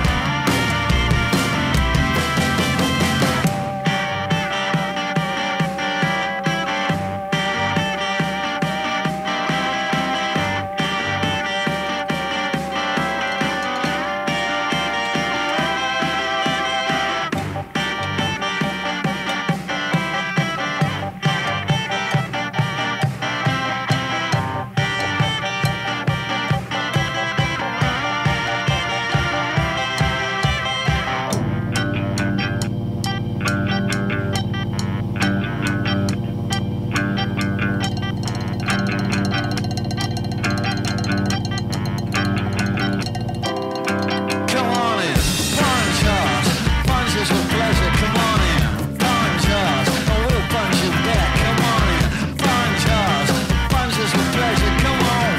Come on in, punch us. Punches with pleasure, come on in. Punch us, and we'll punch you back. Come on in, punch us. Punches with pleasure, come on.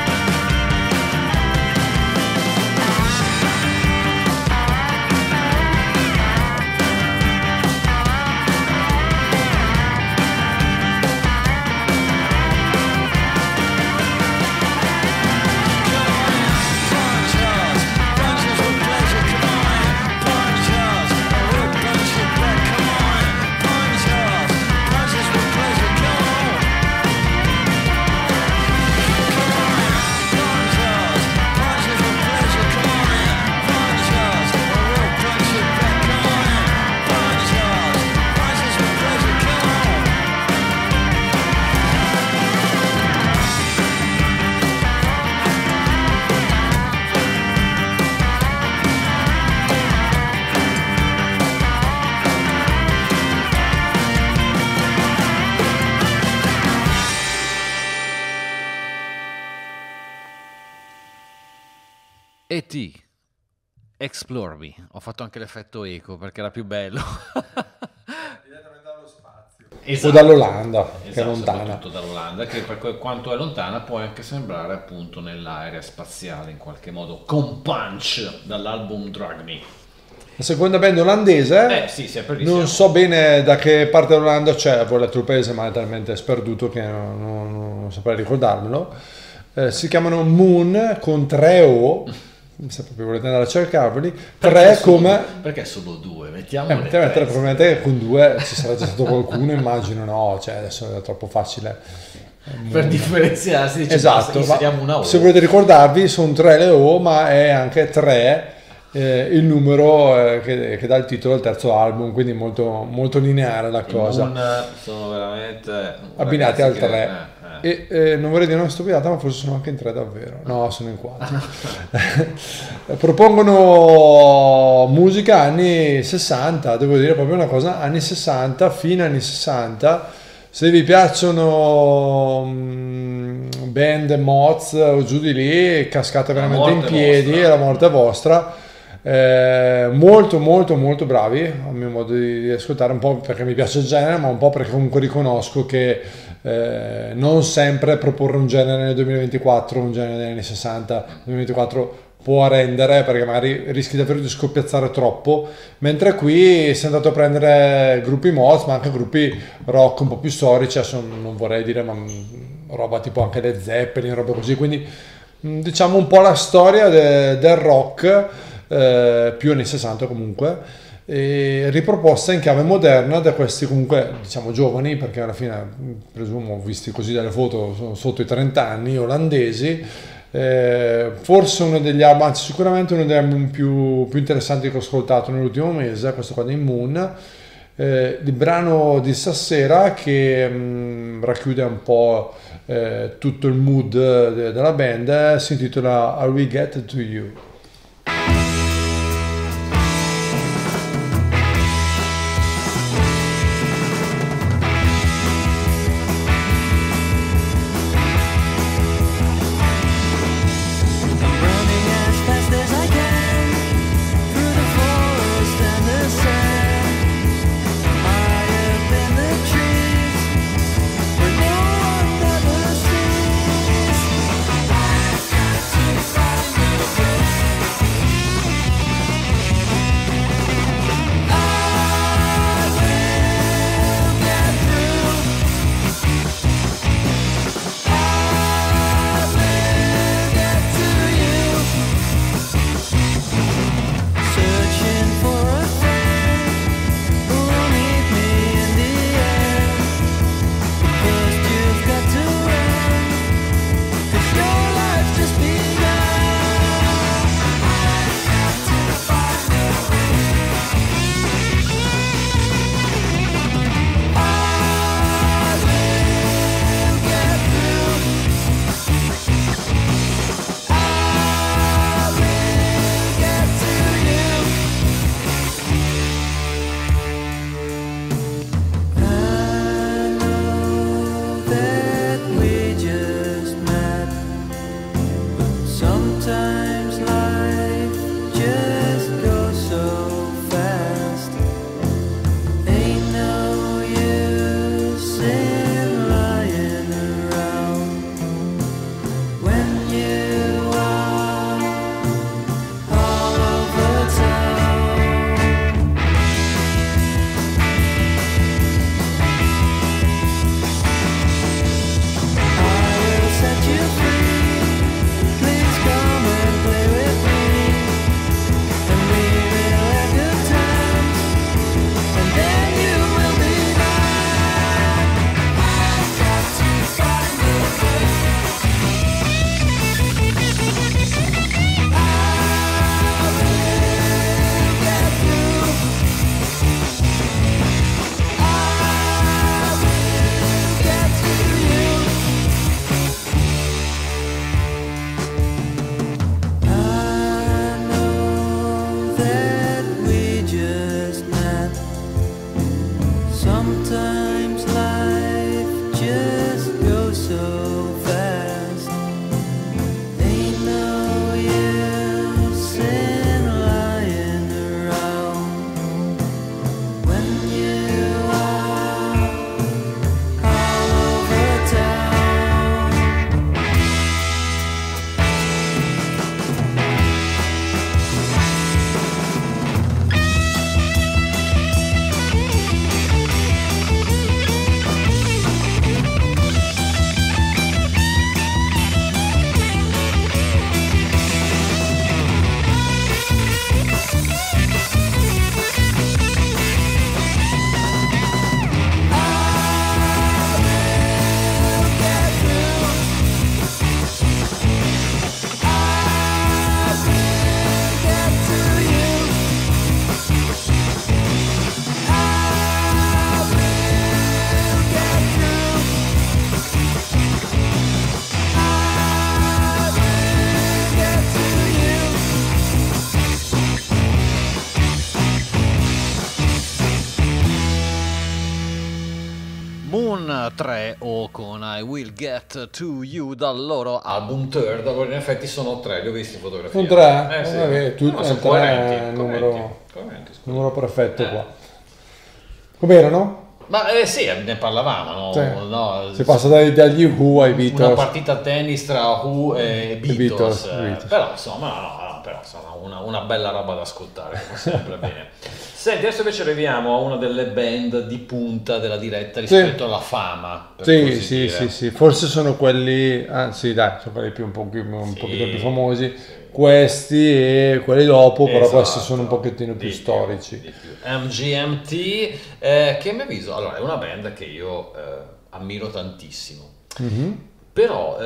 Punch us, punches with pleasure, come on in. Punch us, and we'll punch you back. Come on in, punch us. Punches with pleasure, come on. Come on in, punch us. Punches with pleasure, come on in. Punch us, and we'll punch you back. Come on in, punch us. Punches with pleasure, come on. E T Explore Me. Ho fatto anche l'effetto eco perché era più bello. Esatto. o dall'Olanda, che è Esatto, lontana. soprattutto dall'Olanda, che per que- quanto è lontana può anche sembrare appunto nell'area spaziale in qualche modo, con Punch dall'album Drag Me. La seconda band olandese, Eh sì, sempre lì non siamo. so bene da che parte dell'Olanda c'è, ho letto il paese ma è talmente sperduto che non, non- non saprei ricordarmelo. Eh, si chiamano Moon con tre O, se proprio volete andare a cercarveli, Perché tre solo come... due? Perché solo due? Mettiamo Eh, le mettere, tre. probabilmente con due ci sarà già stato qualcuno, immagino, no, cioè adesso è troppo facile. Per differenziarsi dice, Esatto, basta, inseriamo una ma O. se volete ricordarvi sono tre le O, ma è anche tre eh, il numero eh, che, che dà il titolo al terzo album, quindi molto, molto lineare la I cosa. Moon sono veramente Abbinati ragazzi al che- tre. eh, eh. E eh, non vorrei dire una stupidata, ma forse sono anche in tre davvero. No, sono in quattro. Propongono musica anni sessanta, devo dire proprio una cosa, anni sessanta, fine anni sessanta. Se vi piacciono mm, band, Moz o giù di lì, cascate veramente in morte piedi, vostra. la morte è vostra. Eh, molto molto molto bravi a mio modo di, di ascoltare, un po' perché mi piace il genere, ma un po' perché comunque riconosco che eh, non sempre proporre un genere nel duemilaventiquattro, un genere degli anni sessanta, duemilaventiquattro può rendere, perché magari rischi davvero di scoppiazzare troppo, mentre qui si è andato a prendere gruppi mod, ma anche gruppi rock un po' più storici, adesso non vorrei dire, ma mh, roba tipo anche Led Zeppelin, roba così, quindi mh, diciamo un po' la storia de- del rock, eh, più anni sessanta comunque, e riproposta in chiave moderna da questi comunque diciamo giovani, perché alla fine presumo, visti così dalle foto, sono sotto i trenta anni, olandesi. Eh, forse uno degli album, anzi sicuramente uno degli album più, più interessanti che ho ascoltato nell'ultimo mese, questo qua di Moon. Eh, il brano di stasera che mh, racchiude un po' eh, tutto il mood de- della band, si intitola How We Get To You. tre o con I Will Get To You dal loro album Third. Allora in effetti sono tre, li ho visti in fotografia. Sono tre? Eh, sì. Eh, tu, no, è sono il tre coerenti, numero, coerenti, coerenti, numero perfetto eh. qua. Com'erano? Ma eh, sì, ne parlavamo, no? Sì. No, Si passa dagli, dagli Who ai Beatles. una partita a tennis tra Who e Beatles, Beatles, eh, Beatles. però insomma, no, no, però insomma una, una bella roba da ascoltare, come sempre bene. Senti, adesso invece arriviamo a una delle band di punta della diretta rispetto Sì. alla fama. Per Sì, così sì, dire. sì, sì, forse sono quelli, ah, sì dai, sono quelli più un, po più, un Sì, pochino più famosi, questi e quelli dopo, però Esatto, questi sono un pochettino più di storici. di più. M G M T, eh, che a mio avviso, allora è una band che io eh, ammiro tantissimo, Mhm. però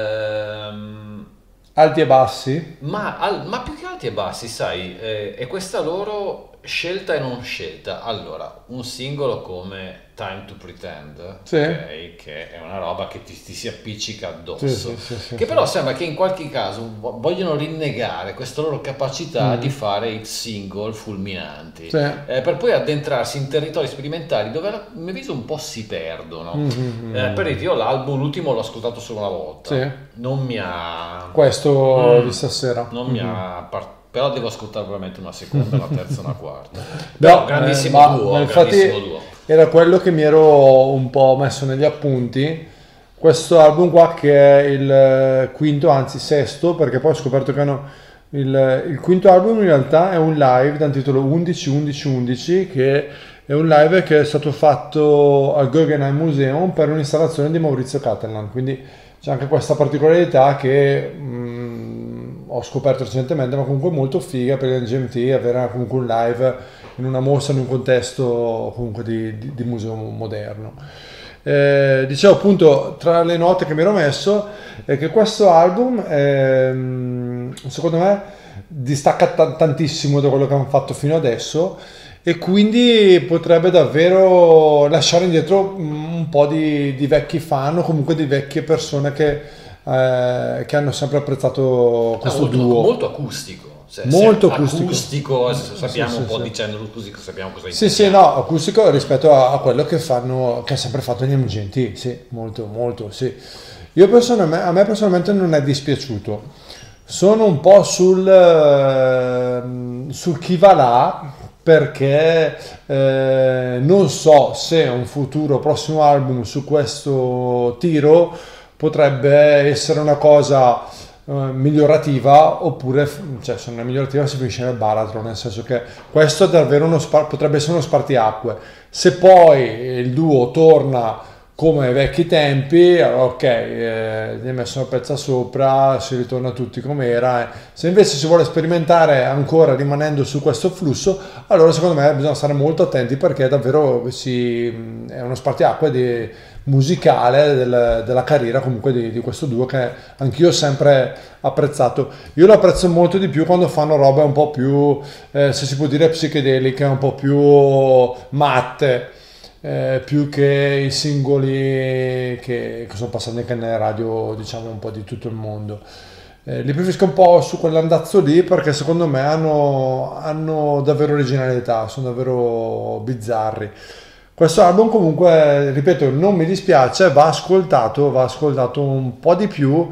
ehm, Alti e bassi? ma, al- ma più che alti e bassi, sai, eh, è questa loro scelta e non scelta. Allora, un singolo come Time to Pretend, Sì. ok, che è una roba che ti, ti si appiccica addosso, Sì, sì, sì, sì, che sì. però sembra che in qualche caso vo- vogliono rinnegare questa loro capacità Mm. di fare hit single fulminanti, Sì. eh, per poi addentrarsi in territori sperimentali dove a mio avviso un po' si perdono. Mhm. Eh, per dire, io l'album, l'ultimo l'ho ascoltato solo una volta, Sì. non mi ha... Questo Mm. di stasera. Non mi Mhm. ha par- però devo ascoltare veramente una seconda, una terza, una quarta. No, Però grandissimo eh, ma- duo, ma infatti grandissimo duo. era quello che mi ero un po' messo negli appunti. Questo album qua che è il eh, quinto, anzi sesto, perché poi ho scoperto che hanno il, il quinto album in realtà è un live dal titolo undici undici undici, che è un live che è stato fatto al Guggenheim Museum per un'installazione di Maurizio Catalan, quindi c'è anche questa particolarità che mh, ho scoperto recentemente, ma comunque molto figa per il G M T avere comunque un live in una mostra, in un contesto comunque di, di- di museo moderno. Eh, dicevo appunto, tra le note che mi ero messo è che questo album ehm, secondo me distacca ta- tantissimo da quello che hanno fatto fino adesso, e quindi potrebbe davvero lasciare indietro un po' di, di vecchi fan o comunque di vecchie persone che, eh, che hanno sempre apprezzato questo molto, duo. molto acustico. Cioè, Molto se- acustico. acustico, sappiamo Sì, un sì, po' sì. dicendo l'acustico, sappiamo cosa Sì, sì, intendiamo. no, acustico rispetto a, a quello che fanno, che ha sempre fatto gli M G M T, sì, molto, molto, sì. Io personalmente, a me personalmente non è dispiaciuto. Sono un po' sul, eh, sul chi va là, perché eh, non so se un futuro prossimo album su questo tiro potrebbe essere una cosa eh, migliorativa, oppure cioè, se non è migliorativa si finisce nel baratro, nel senso che questo è davvero uno spar- potrebbe essere uno spartiacque. Se poi il duo torna come ai vecchi tempi, allora ok, eh, gli hai messo una pezza sopra, si ritorna tutti come era. eh. Se invece si vuole sperimentare ancora rimanendo su questo flusso, allora secondo me bisogna stare molto attenti, perché davvero si, è uno spartiacque di, musicale del- della carriera comunque di, di questo duo, che anch'io ho sempre apprezzato. Io lo apprezzo molto di più quando fanno robe un po' più, eh, se si può dire, psichedeliche, un po' più matte. Eh, più che i singoli che, che sono passati anche nelle radio, diciamo, un po' di tutto il mondo. Eh, li preferisco un po' su quell'andazzo lì, perché secondo me hanno, hanno davvero originalità, sono davvero bizzarri. Questo album comunque, ripeto, non mi dispiace, va ascoltato, va ascoltato un po' di più,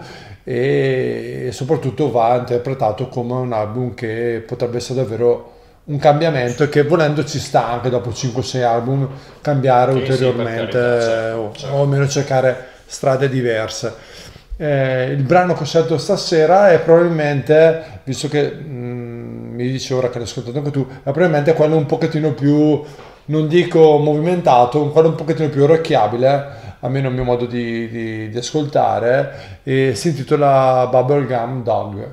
e soprattutto va interpretato come un album che potrebbe essere davvero un cambiamento, e che volendo ci sta anche dopo cinque sei album cambiare Sì, sì, ulteriormente, per carità, certo, o, certo. o almeno cercare strade diverse. Eh, il brano che ho scelto stasera è probabilmente, visto che mm, mi dici ora che l'hai ascoltato anche tu, è probabilmente quello un pochettino più, non dico movimentato, quello un pochettino più orecchiabile, almeno a mio modo di, di, di ascoltare, e si intitola Bubblegum Dog.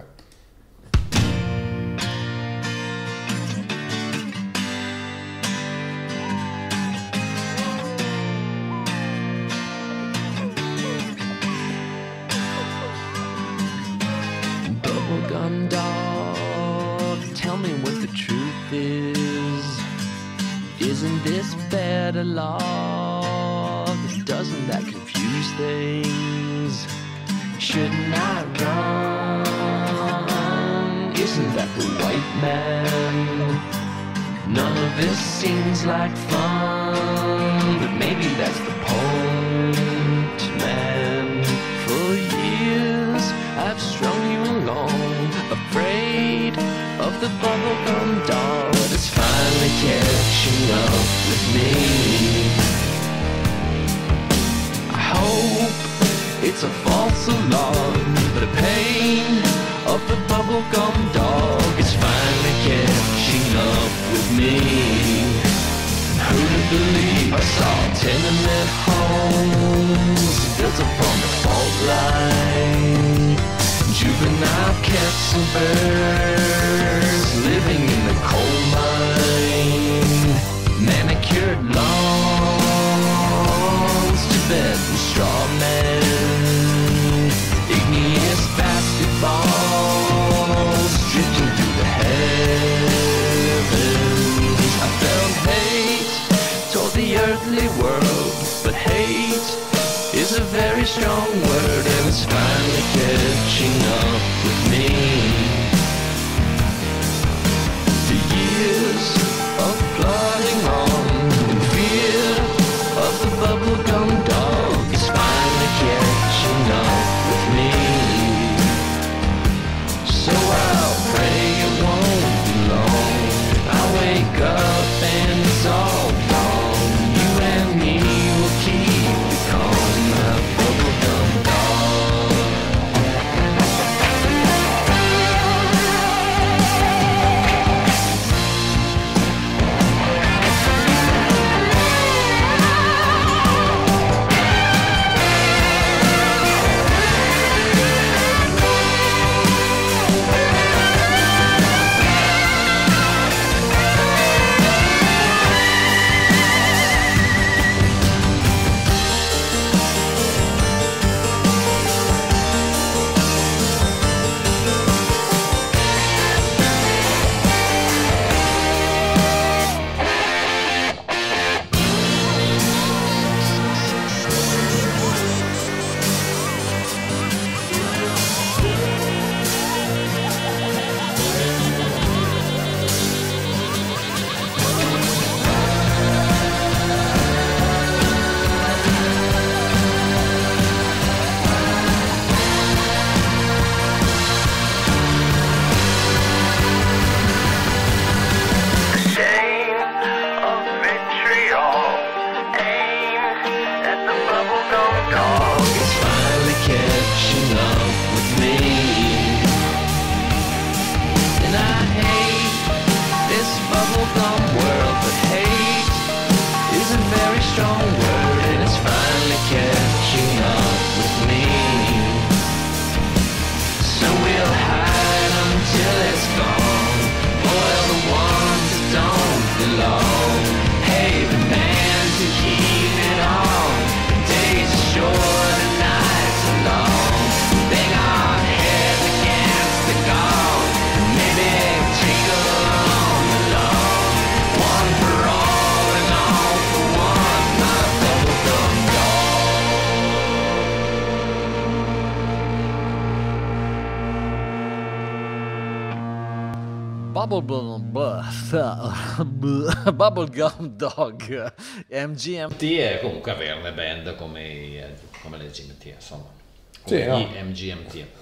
Bubblegum dog, tell me what the truth is. Isn't this better love? Doesn't that confuse things? Shouldn't I run? Isn't that the white man? None of this seems like fun, but maybe that's the point. it's a false alarm. The pain of the bubblegum dog is finally catching up with me. Who'd believe I saw tenement homes built upon the fault line? Juvenile cats and birds living in the coal mine. Manicured lawns to bed with straw men. Igneous basketballs drifting through the heavens. I felt hate toward the earthly world, but hate is a very strong word, and it's finally catching up with me. The years of plodding on in fear of the bubblegum dog is finally catching up with me. So I'll pray it won't be long. I'll wake up and it's all gone. You and me will keep it calm, my bubblegum dog. Bubblegum Dog, M G M T è comunque averne band come, i- come le G M T, insomma, come Sì, no? i M G M T.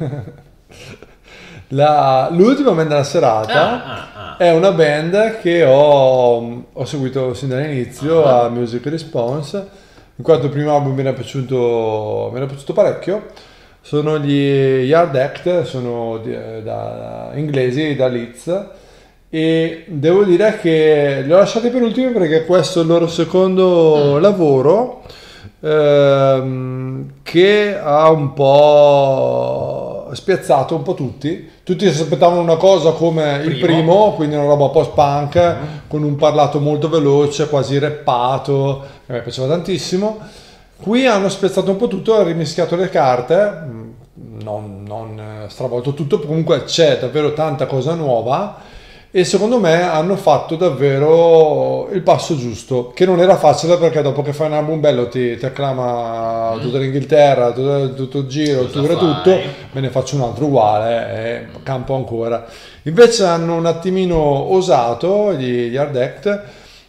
La- l'ultima band della serata Ah, ah, ah. è una band che ho, ho seguito sin dall'inizio a Music Response, in quanto il primo album mi era piaciuto, mi era piaciuto parecchio. Sono gli Yard Act, sono di- da, inglesi, da Leeds, e devo dire che li ho lasciati per ultimi perché questo è il loro secondo lavoro, ehm, che ha un po' spiazzato un po' tutti. Tutti si aspettavano una cosa come il Primo. primo, quindi una roba post-punk, con un parlato molto veloce, quasi rappato, che mi piaceva tantissimo. Qui hanno spezzato un po' tutto, hanno rimischiato le carte, non, non eh, stravolto tutto, comunque c'è davvero tanta cosa nuova, e secondo me hanno fatto davvero il passo giusto, che non era facile perché dopo che fai un album bello ti, ti acclama tutta l'Inghilterra, tutto, tutto il giro, Cosa tutto, fai? tutto, me ne faccio un altro uguale e campo ancora. Invece hanno un attimino osato gli, gli Hard Act,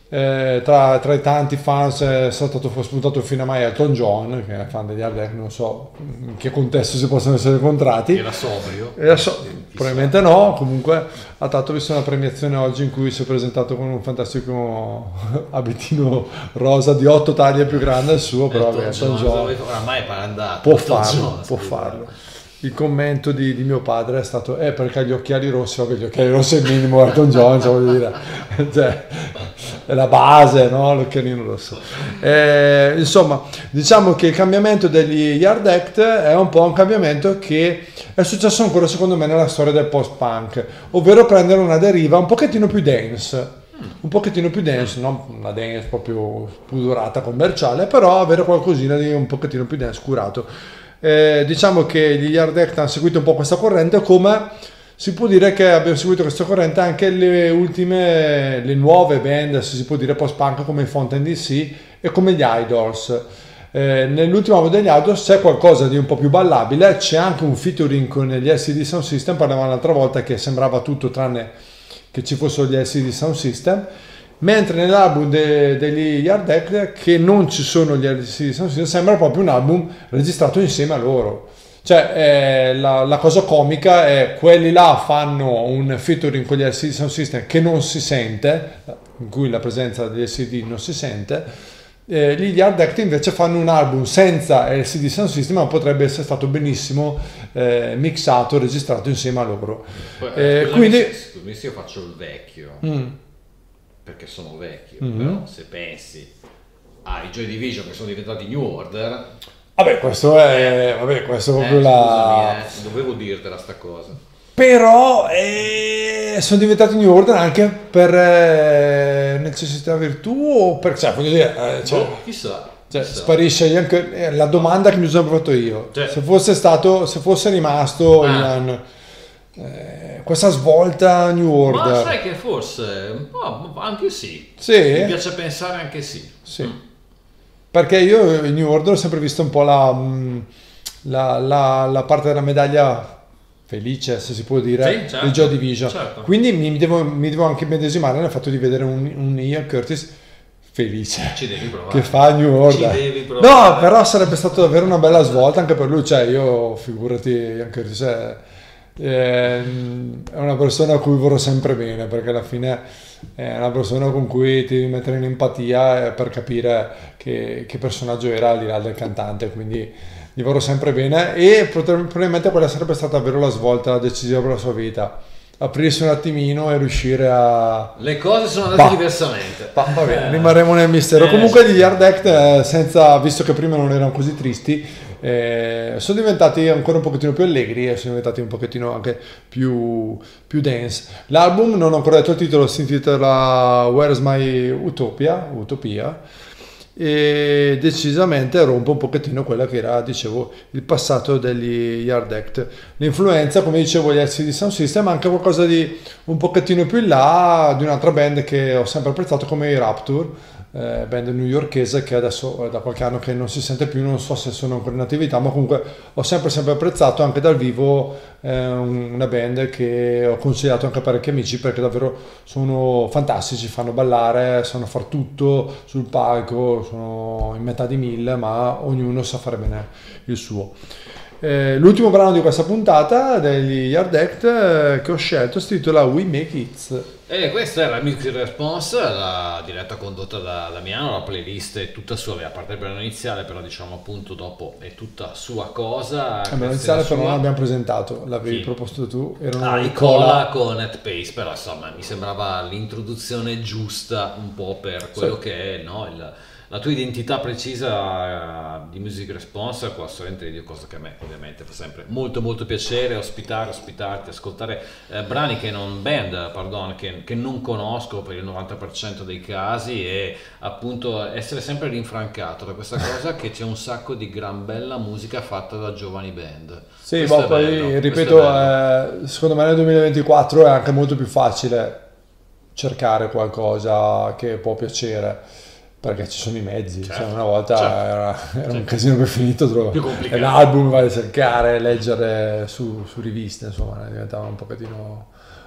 Eh, tra, tra i tanti fans è stato spuntato fino a mai Elton John, che è fan degli Hard Act, non so in che contesto si possono essere incontrati. Era sobrio? Era so- probabilmente no, comunque ha tanto visto una premiazione oggi in cui si è presentato con un fantastico abitino rosa di otto taglie più grande del suo, però Elton vabbè, Elton John, John oramai è parandato. può Elton farlo, John, può scusa. farlo. Il commento di, di mio padre è stato eh perché gli occhiali rossi, vabbè, gli occhiali rossi è il minimo Elton John, cioè, voglio dire, cioè, è la base, no? L'occhialino rosso. Eh, insomma, diciamo che il cambiamento degli Yard Act è un po' un cambiamento che è successo ancora secondo me nella storia del post-punk, ovvero prendere una deriva un pochettino più dance, un pochettino più dance, non una dance proprio pudorata commerciale, però avere qualcosina di un pochettino più dance curato. Eh, diciamo che gli Yard Act hanno seguito un po' questa corrente, come si può dire che abbiano seguito questa corrente anche le ultime, le nuove band, se si può dire post-punk, come i Fountain D C e come gli Idols. Eh, nell'ultimo album degli Idols c'è qualcosa di un po' più ballabile, c'è anche un featuring con gli L C D Sound System, parlavamo l'altra volta che sembrava tutto tranne che ci fossero gli L C D Sound System, mentre nell'album de- degli Yard Act, che non ci sono gli L C D Sound System, sembra proprio un album registrato insieme a loro. Cioè eh, la, la cosa comica è quelli là fanno un featuring con gli L C D Sound System che non si sente, in cui la presenza degli L C D non si sente, eh, gli Yard Act invece fanno un album senza L C D Sound System, ma potrebbe essere stato benissimo eh, mixato, registrato insieme a loro. Poi, Eh, scusami, quindi se, scusami se io faccio il vecchio, Mm. perché sono vecchio, Mhm. però se pensi ai Joy Division che sono diventati New Order, Vabbè, questo è, vabbè, questo è eh, proprio la... scusami, eh, dovevo dirtela sta cosa. Però eh, sono diventati New Order anche per eh, necessità virtù o per... Cioè, voglio dire, eh, cioè, Boh, chissà, cioè, chissà. sparisce anche eh, la domanda che mi sono fatto io. Cioè- se fosse stato, se fosse rimasto Ah. Ian, eh, questa svolta New Ma Order. sai che forse, oh, anche sì. Sì? Mi piace pensare anche sì. Sì. Perché io in New Order ho sempre visto un po' la, mh, la, la, la parte della medaglia felice, se si può dire, Sì, certo, di Joy Division. certo. Quindi mi devo, mi devo anche medesimare nel fatto di vedere un, un Ian Curtis felice Ci devi provare. che fa New Order. Ci devi provare. No, però sarebbe stato davvero una bella svolta anche per lui. Cioè, io figurati, Ian Curtis è, è è una persona a cui vorrò sempre bene, perché alla fine è una persona con cui ti devi mettere in empatia eh, per capire che, che personaggio era al di là del cantante, quindi gli vorrò sempre bene e potre- probabilmente quella sarebbe stata davvero la svolta decisiva per la sua vita, aprirsi un attimino e riuscire a... Le cose sono andate Bah. diversamente. Va va bene, rimarremo nel mistero. Eh, Comunque sì. gli Yard Act, eh, senza, visto che prima non erano così tristi, eh, sono diventati ancora un pochettino più allegri e sono diventati un pochettino anche più, più dance. L'album, non ho ancora detto il titolo, si intitola Where's My Utopia, Utopia, e decisamente rompe un pochettino quella che era, dicevo, il passato degli Yard Act. L'influenza, come dicevo, gli L C D Sound System, ma anche qualcosa di un pochettino più in là di un'altra band che ho sempre apprezzato come i Rapture, eh, band newyorkese che adesso è da qualche anno che non si sente più, non so se sono ancora in attività, ma comunque ho sempre sempre apprezzato anche dal vivo, eh, una band che ho consigliato anche a parecchi amici perché davvero sono fantastici, fanno ballare, sanno far tutto sul palco, sono in metà di mille, ma ognuno sa fare bene il suo. Eh, l'ultimo brano di questa puntata degli Yard Act eh, che ho scelto si intitola We Make Hits. E questa era Music Response, la diretta condotta da Damiano, la playlist è tutta sua, a parte il brano iniziale, però diciamo appunto dopo è tutta sua cosa. Il brano iniziale però non sua. l'abbiamo presentato, l'avevi Chi? proposto tu, era una Ah, i cola. Cola con At Pace, però insomma mi sembrava l'introduzione giusta un po' per quello Sì. che è, no, il, la tua identità precisa eh, di Music Response qua su Rent Radio, cosa che a me ovviamente fa sempre molto molto piacere ospitare, ospitarti, ascoltare eh, brani che non band, pardon, che, che non conosco per il novanta per cento dei casi e appunto essere sempre rinfrancato da questa cosa che c'è un sacco di gran bella musica fatta da giovani band. Sì, Questo ma è poi bello, questo ripeto, è bello. eh, secondo me nel duemilaventiquattro è anche molto più facile cercare qualcosa che può piacere. Perché ci sono i mezzi, Certo, cioè una volta certo. era, era un Certo. casino per finito trovare Più complicato. l'album, vai a cercare, leggere su, su riviste, insomma, diventava un pochettino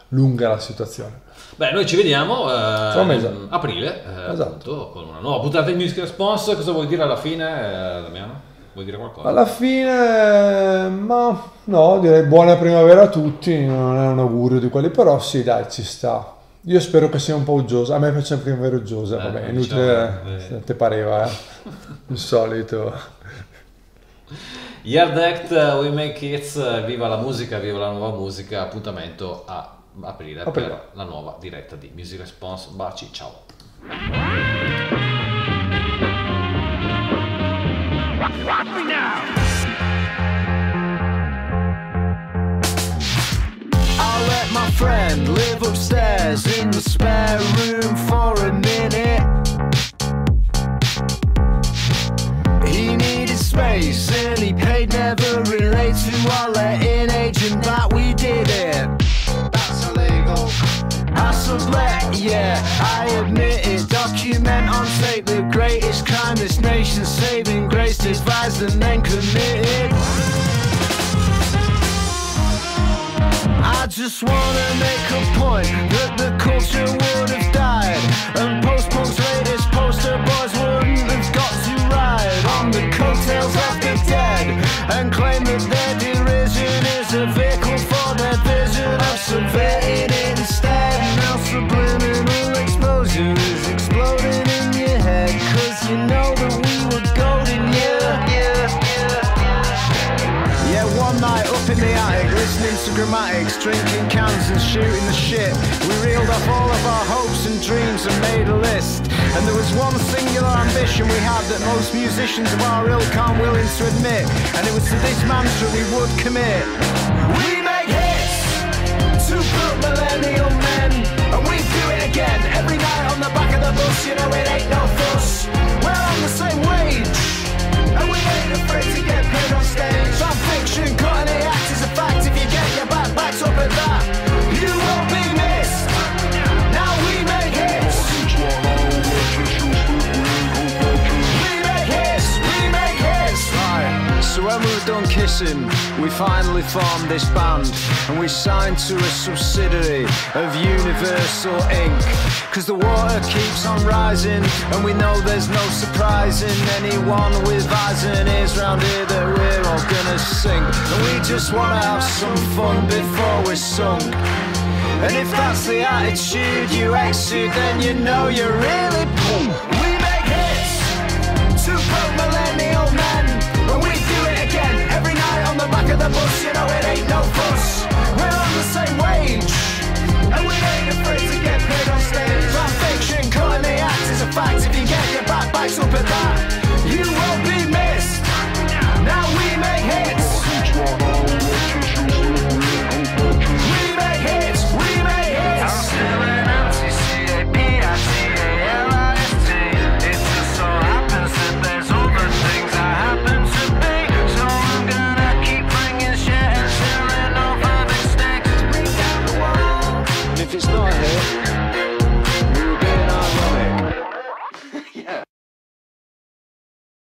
lunga la situazione. Beh, noi ci vediamo eh, un mese. in aprile, eh, Esatto. appunto, con una nuova puntata di Music Response. Cosa vuoi dire alla fine, eh, Damiano? Vuoi dire qualcosa? Alla fine, ma no, direi buona primavera a tutti, non è un augurio di quelli, però sì, dai, ci sta. Io spero che sia un po' uggiosa, a me piace la primavera uggiosa, Eh, vabbè, diciamo, inutile, eh. se te pareva, eh. Il solito. Yard Act, We Make Hits, viva la musica, viva la nuova musica, appuntamento a aprile, Aprile. per la nuova diretta di Music Response. Baci, ciao. I'll let my friend live upstairs in the spare room for a minute. He needed space and he paid, never relate to our letting agent that we did it. That's illegal. I sublet, yeah, I admit it. Document on tape the greatest crime this nation's saving grace, devised and then committed. I just wanna make a point that the culture would have died, and post-punk's latest poster boys wouldn't have got to ride on the coattails of the dead and claim that their derision is a vehicle for their vision of subverting it instead. Now subliminal exposure is exploding in your head, cause you know that we were golden, yeah, yeah, yeah. Yeah, one night up in the attic, listening to grammatics, drinking cans and shooting the shit. We reeled off all of our hopes and dreams and made a list. And there was one singular ambition we had that most musicians of our ilk aren't willing to admit. And it was to this mantra we would commit. We make hits to put millennial men, and we do it again every night on the back of the bus. You know it ain't no fuss. We're on the same wage, and we ain't afraid to get paid on stage. Fan fiction, cutting the act is a fact. If you get your back backs up at that, you won't be missed. Now we make hits. We make hits, we make hits. Right, so when we were done kissing, we finally formed this band, and we signed to a subsidiary of Universal Incorporated. Cause the water keeps on rising, and we know there's no surprising anyone with eyes and ears round here that we're all gonna sink. And we just wanna have some fun before we're sunk. And if that's the attitude you exude, then you know you're really punk. We make hits to poke millennial men, and we do it again every night on the back of the bus. You know it ain't no fuss. We're on the same wage, and we ain't afraid to get paid on stage. Fan fiction, cutting the act is a fact. If you get your back backs up at that, you won't be missed. Now we make hits. We make hits, we make hits. I'm still an anti C A P I T A L I S T. It just so happens that there's other things I happen to be. So I'm gonna keep bringing shit and selling over mistakes. Bring down the wall. And if it's not a hit,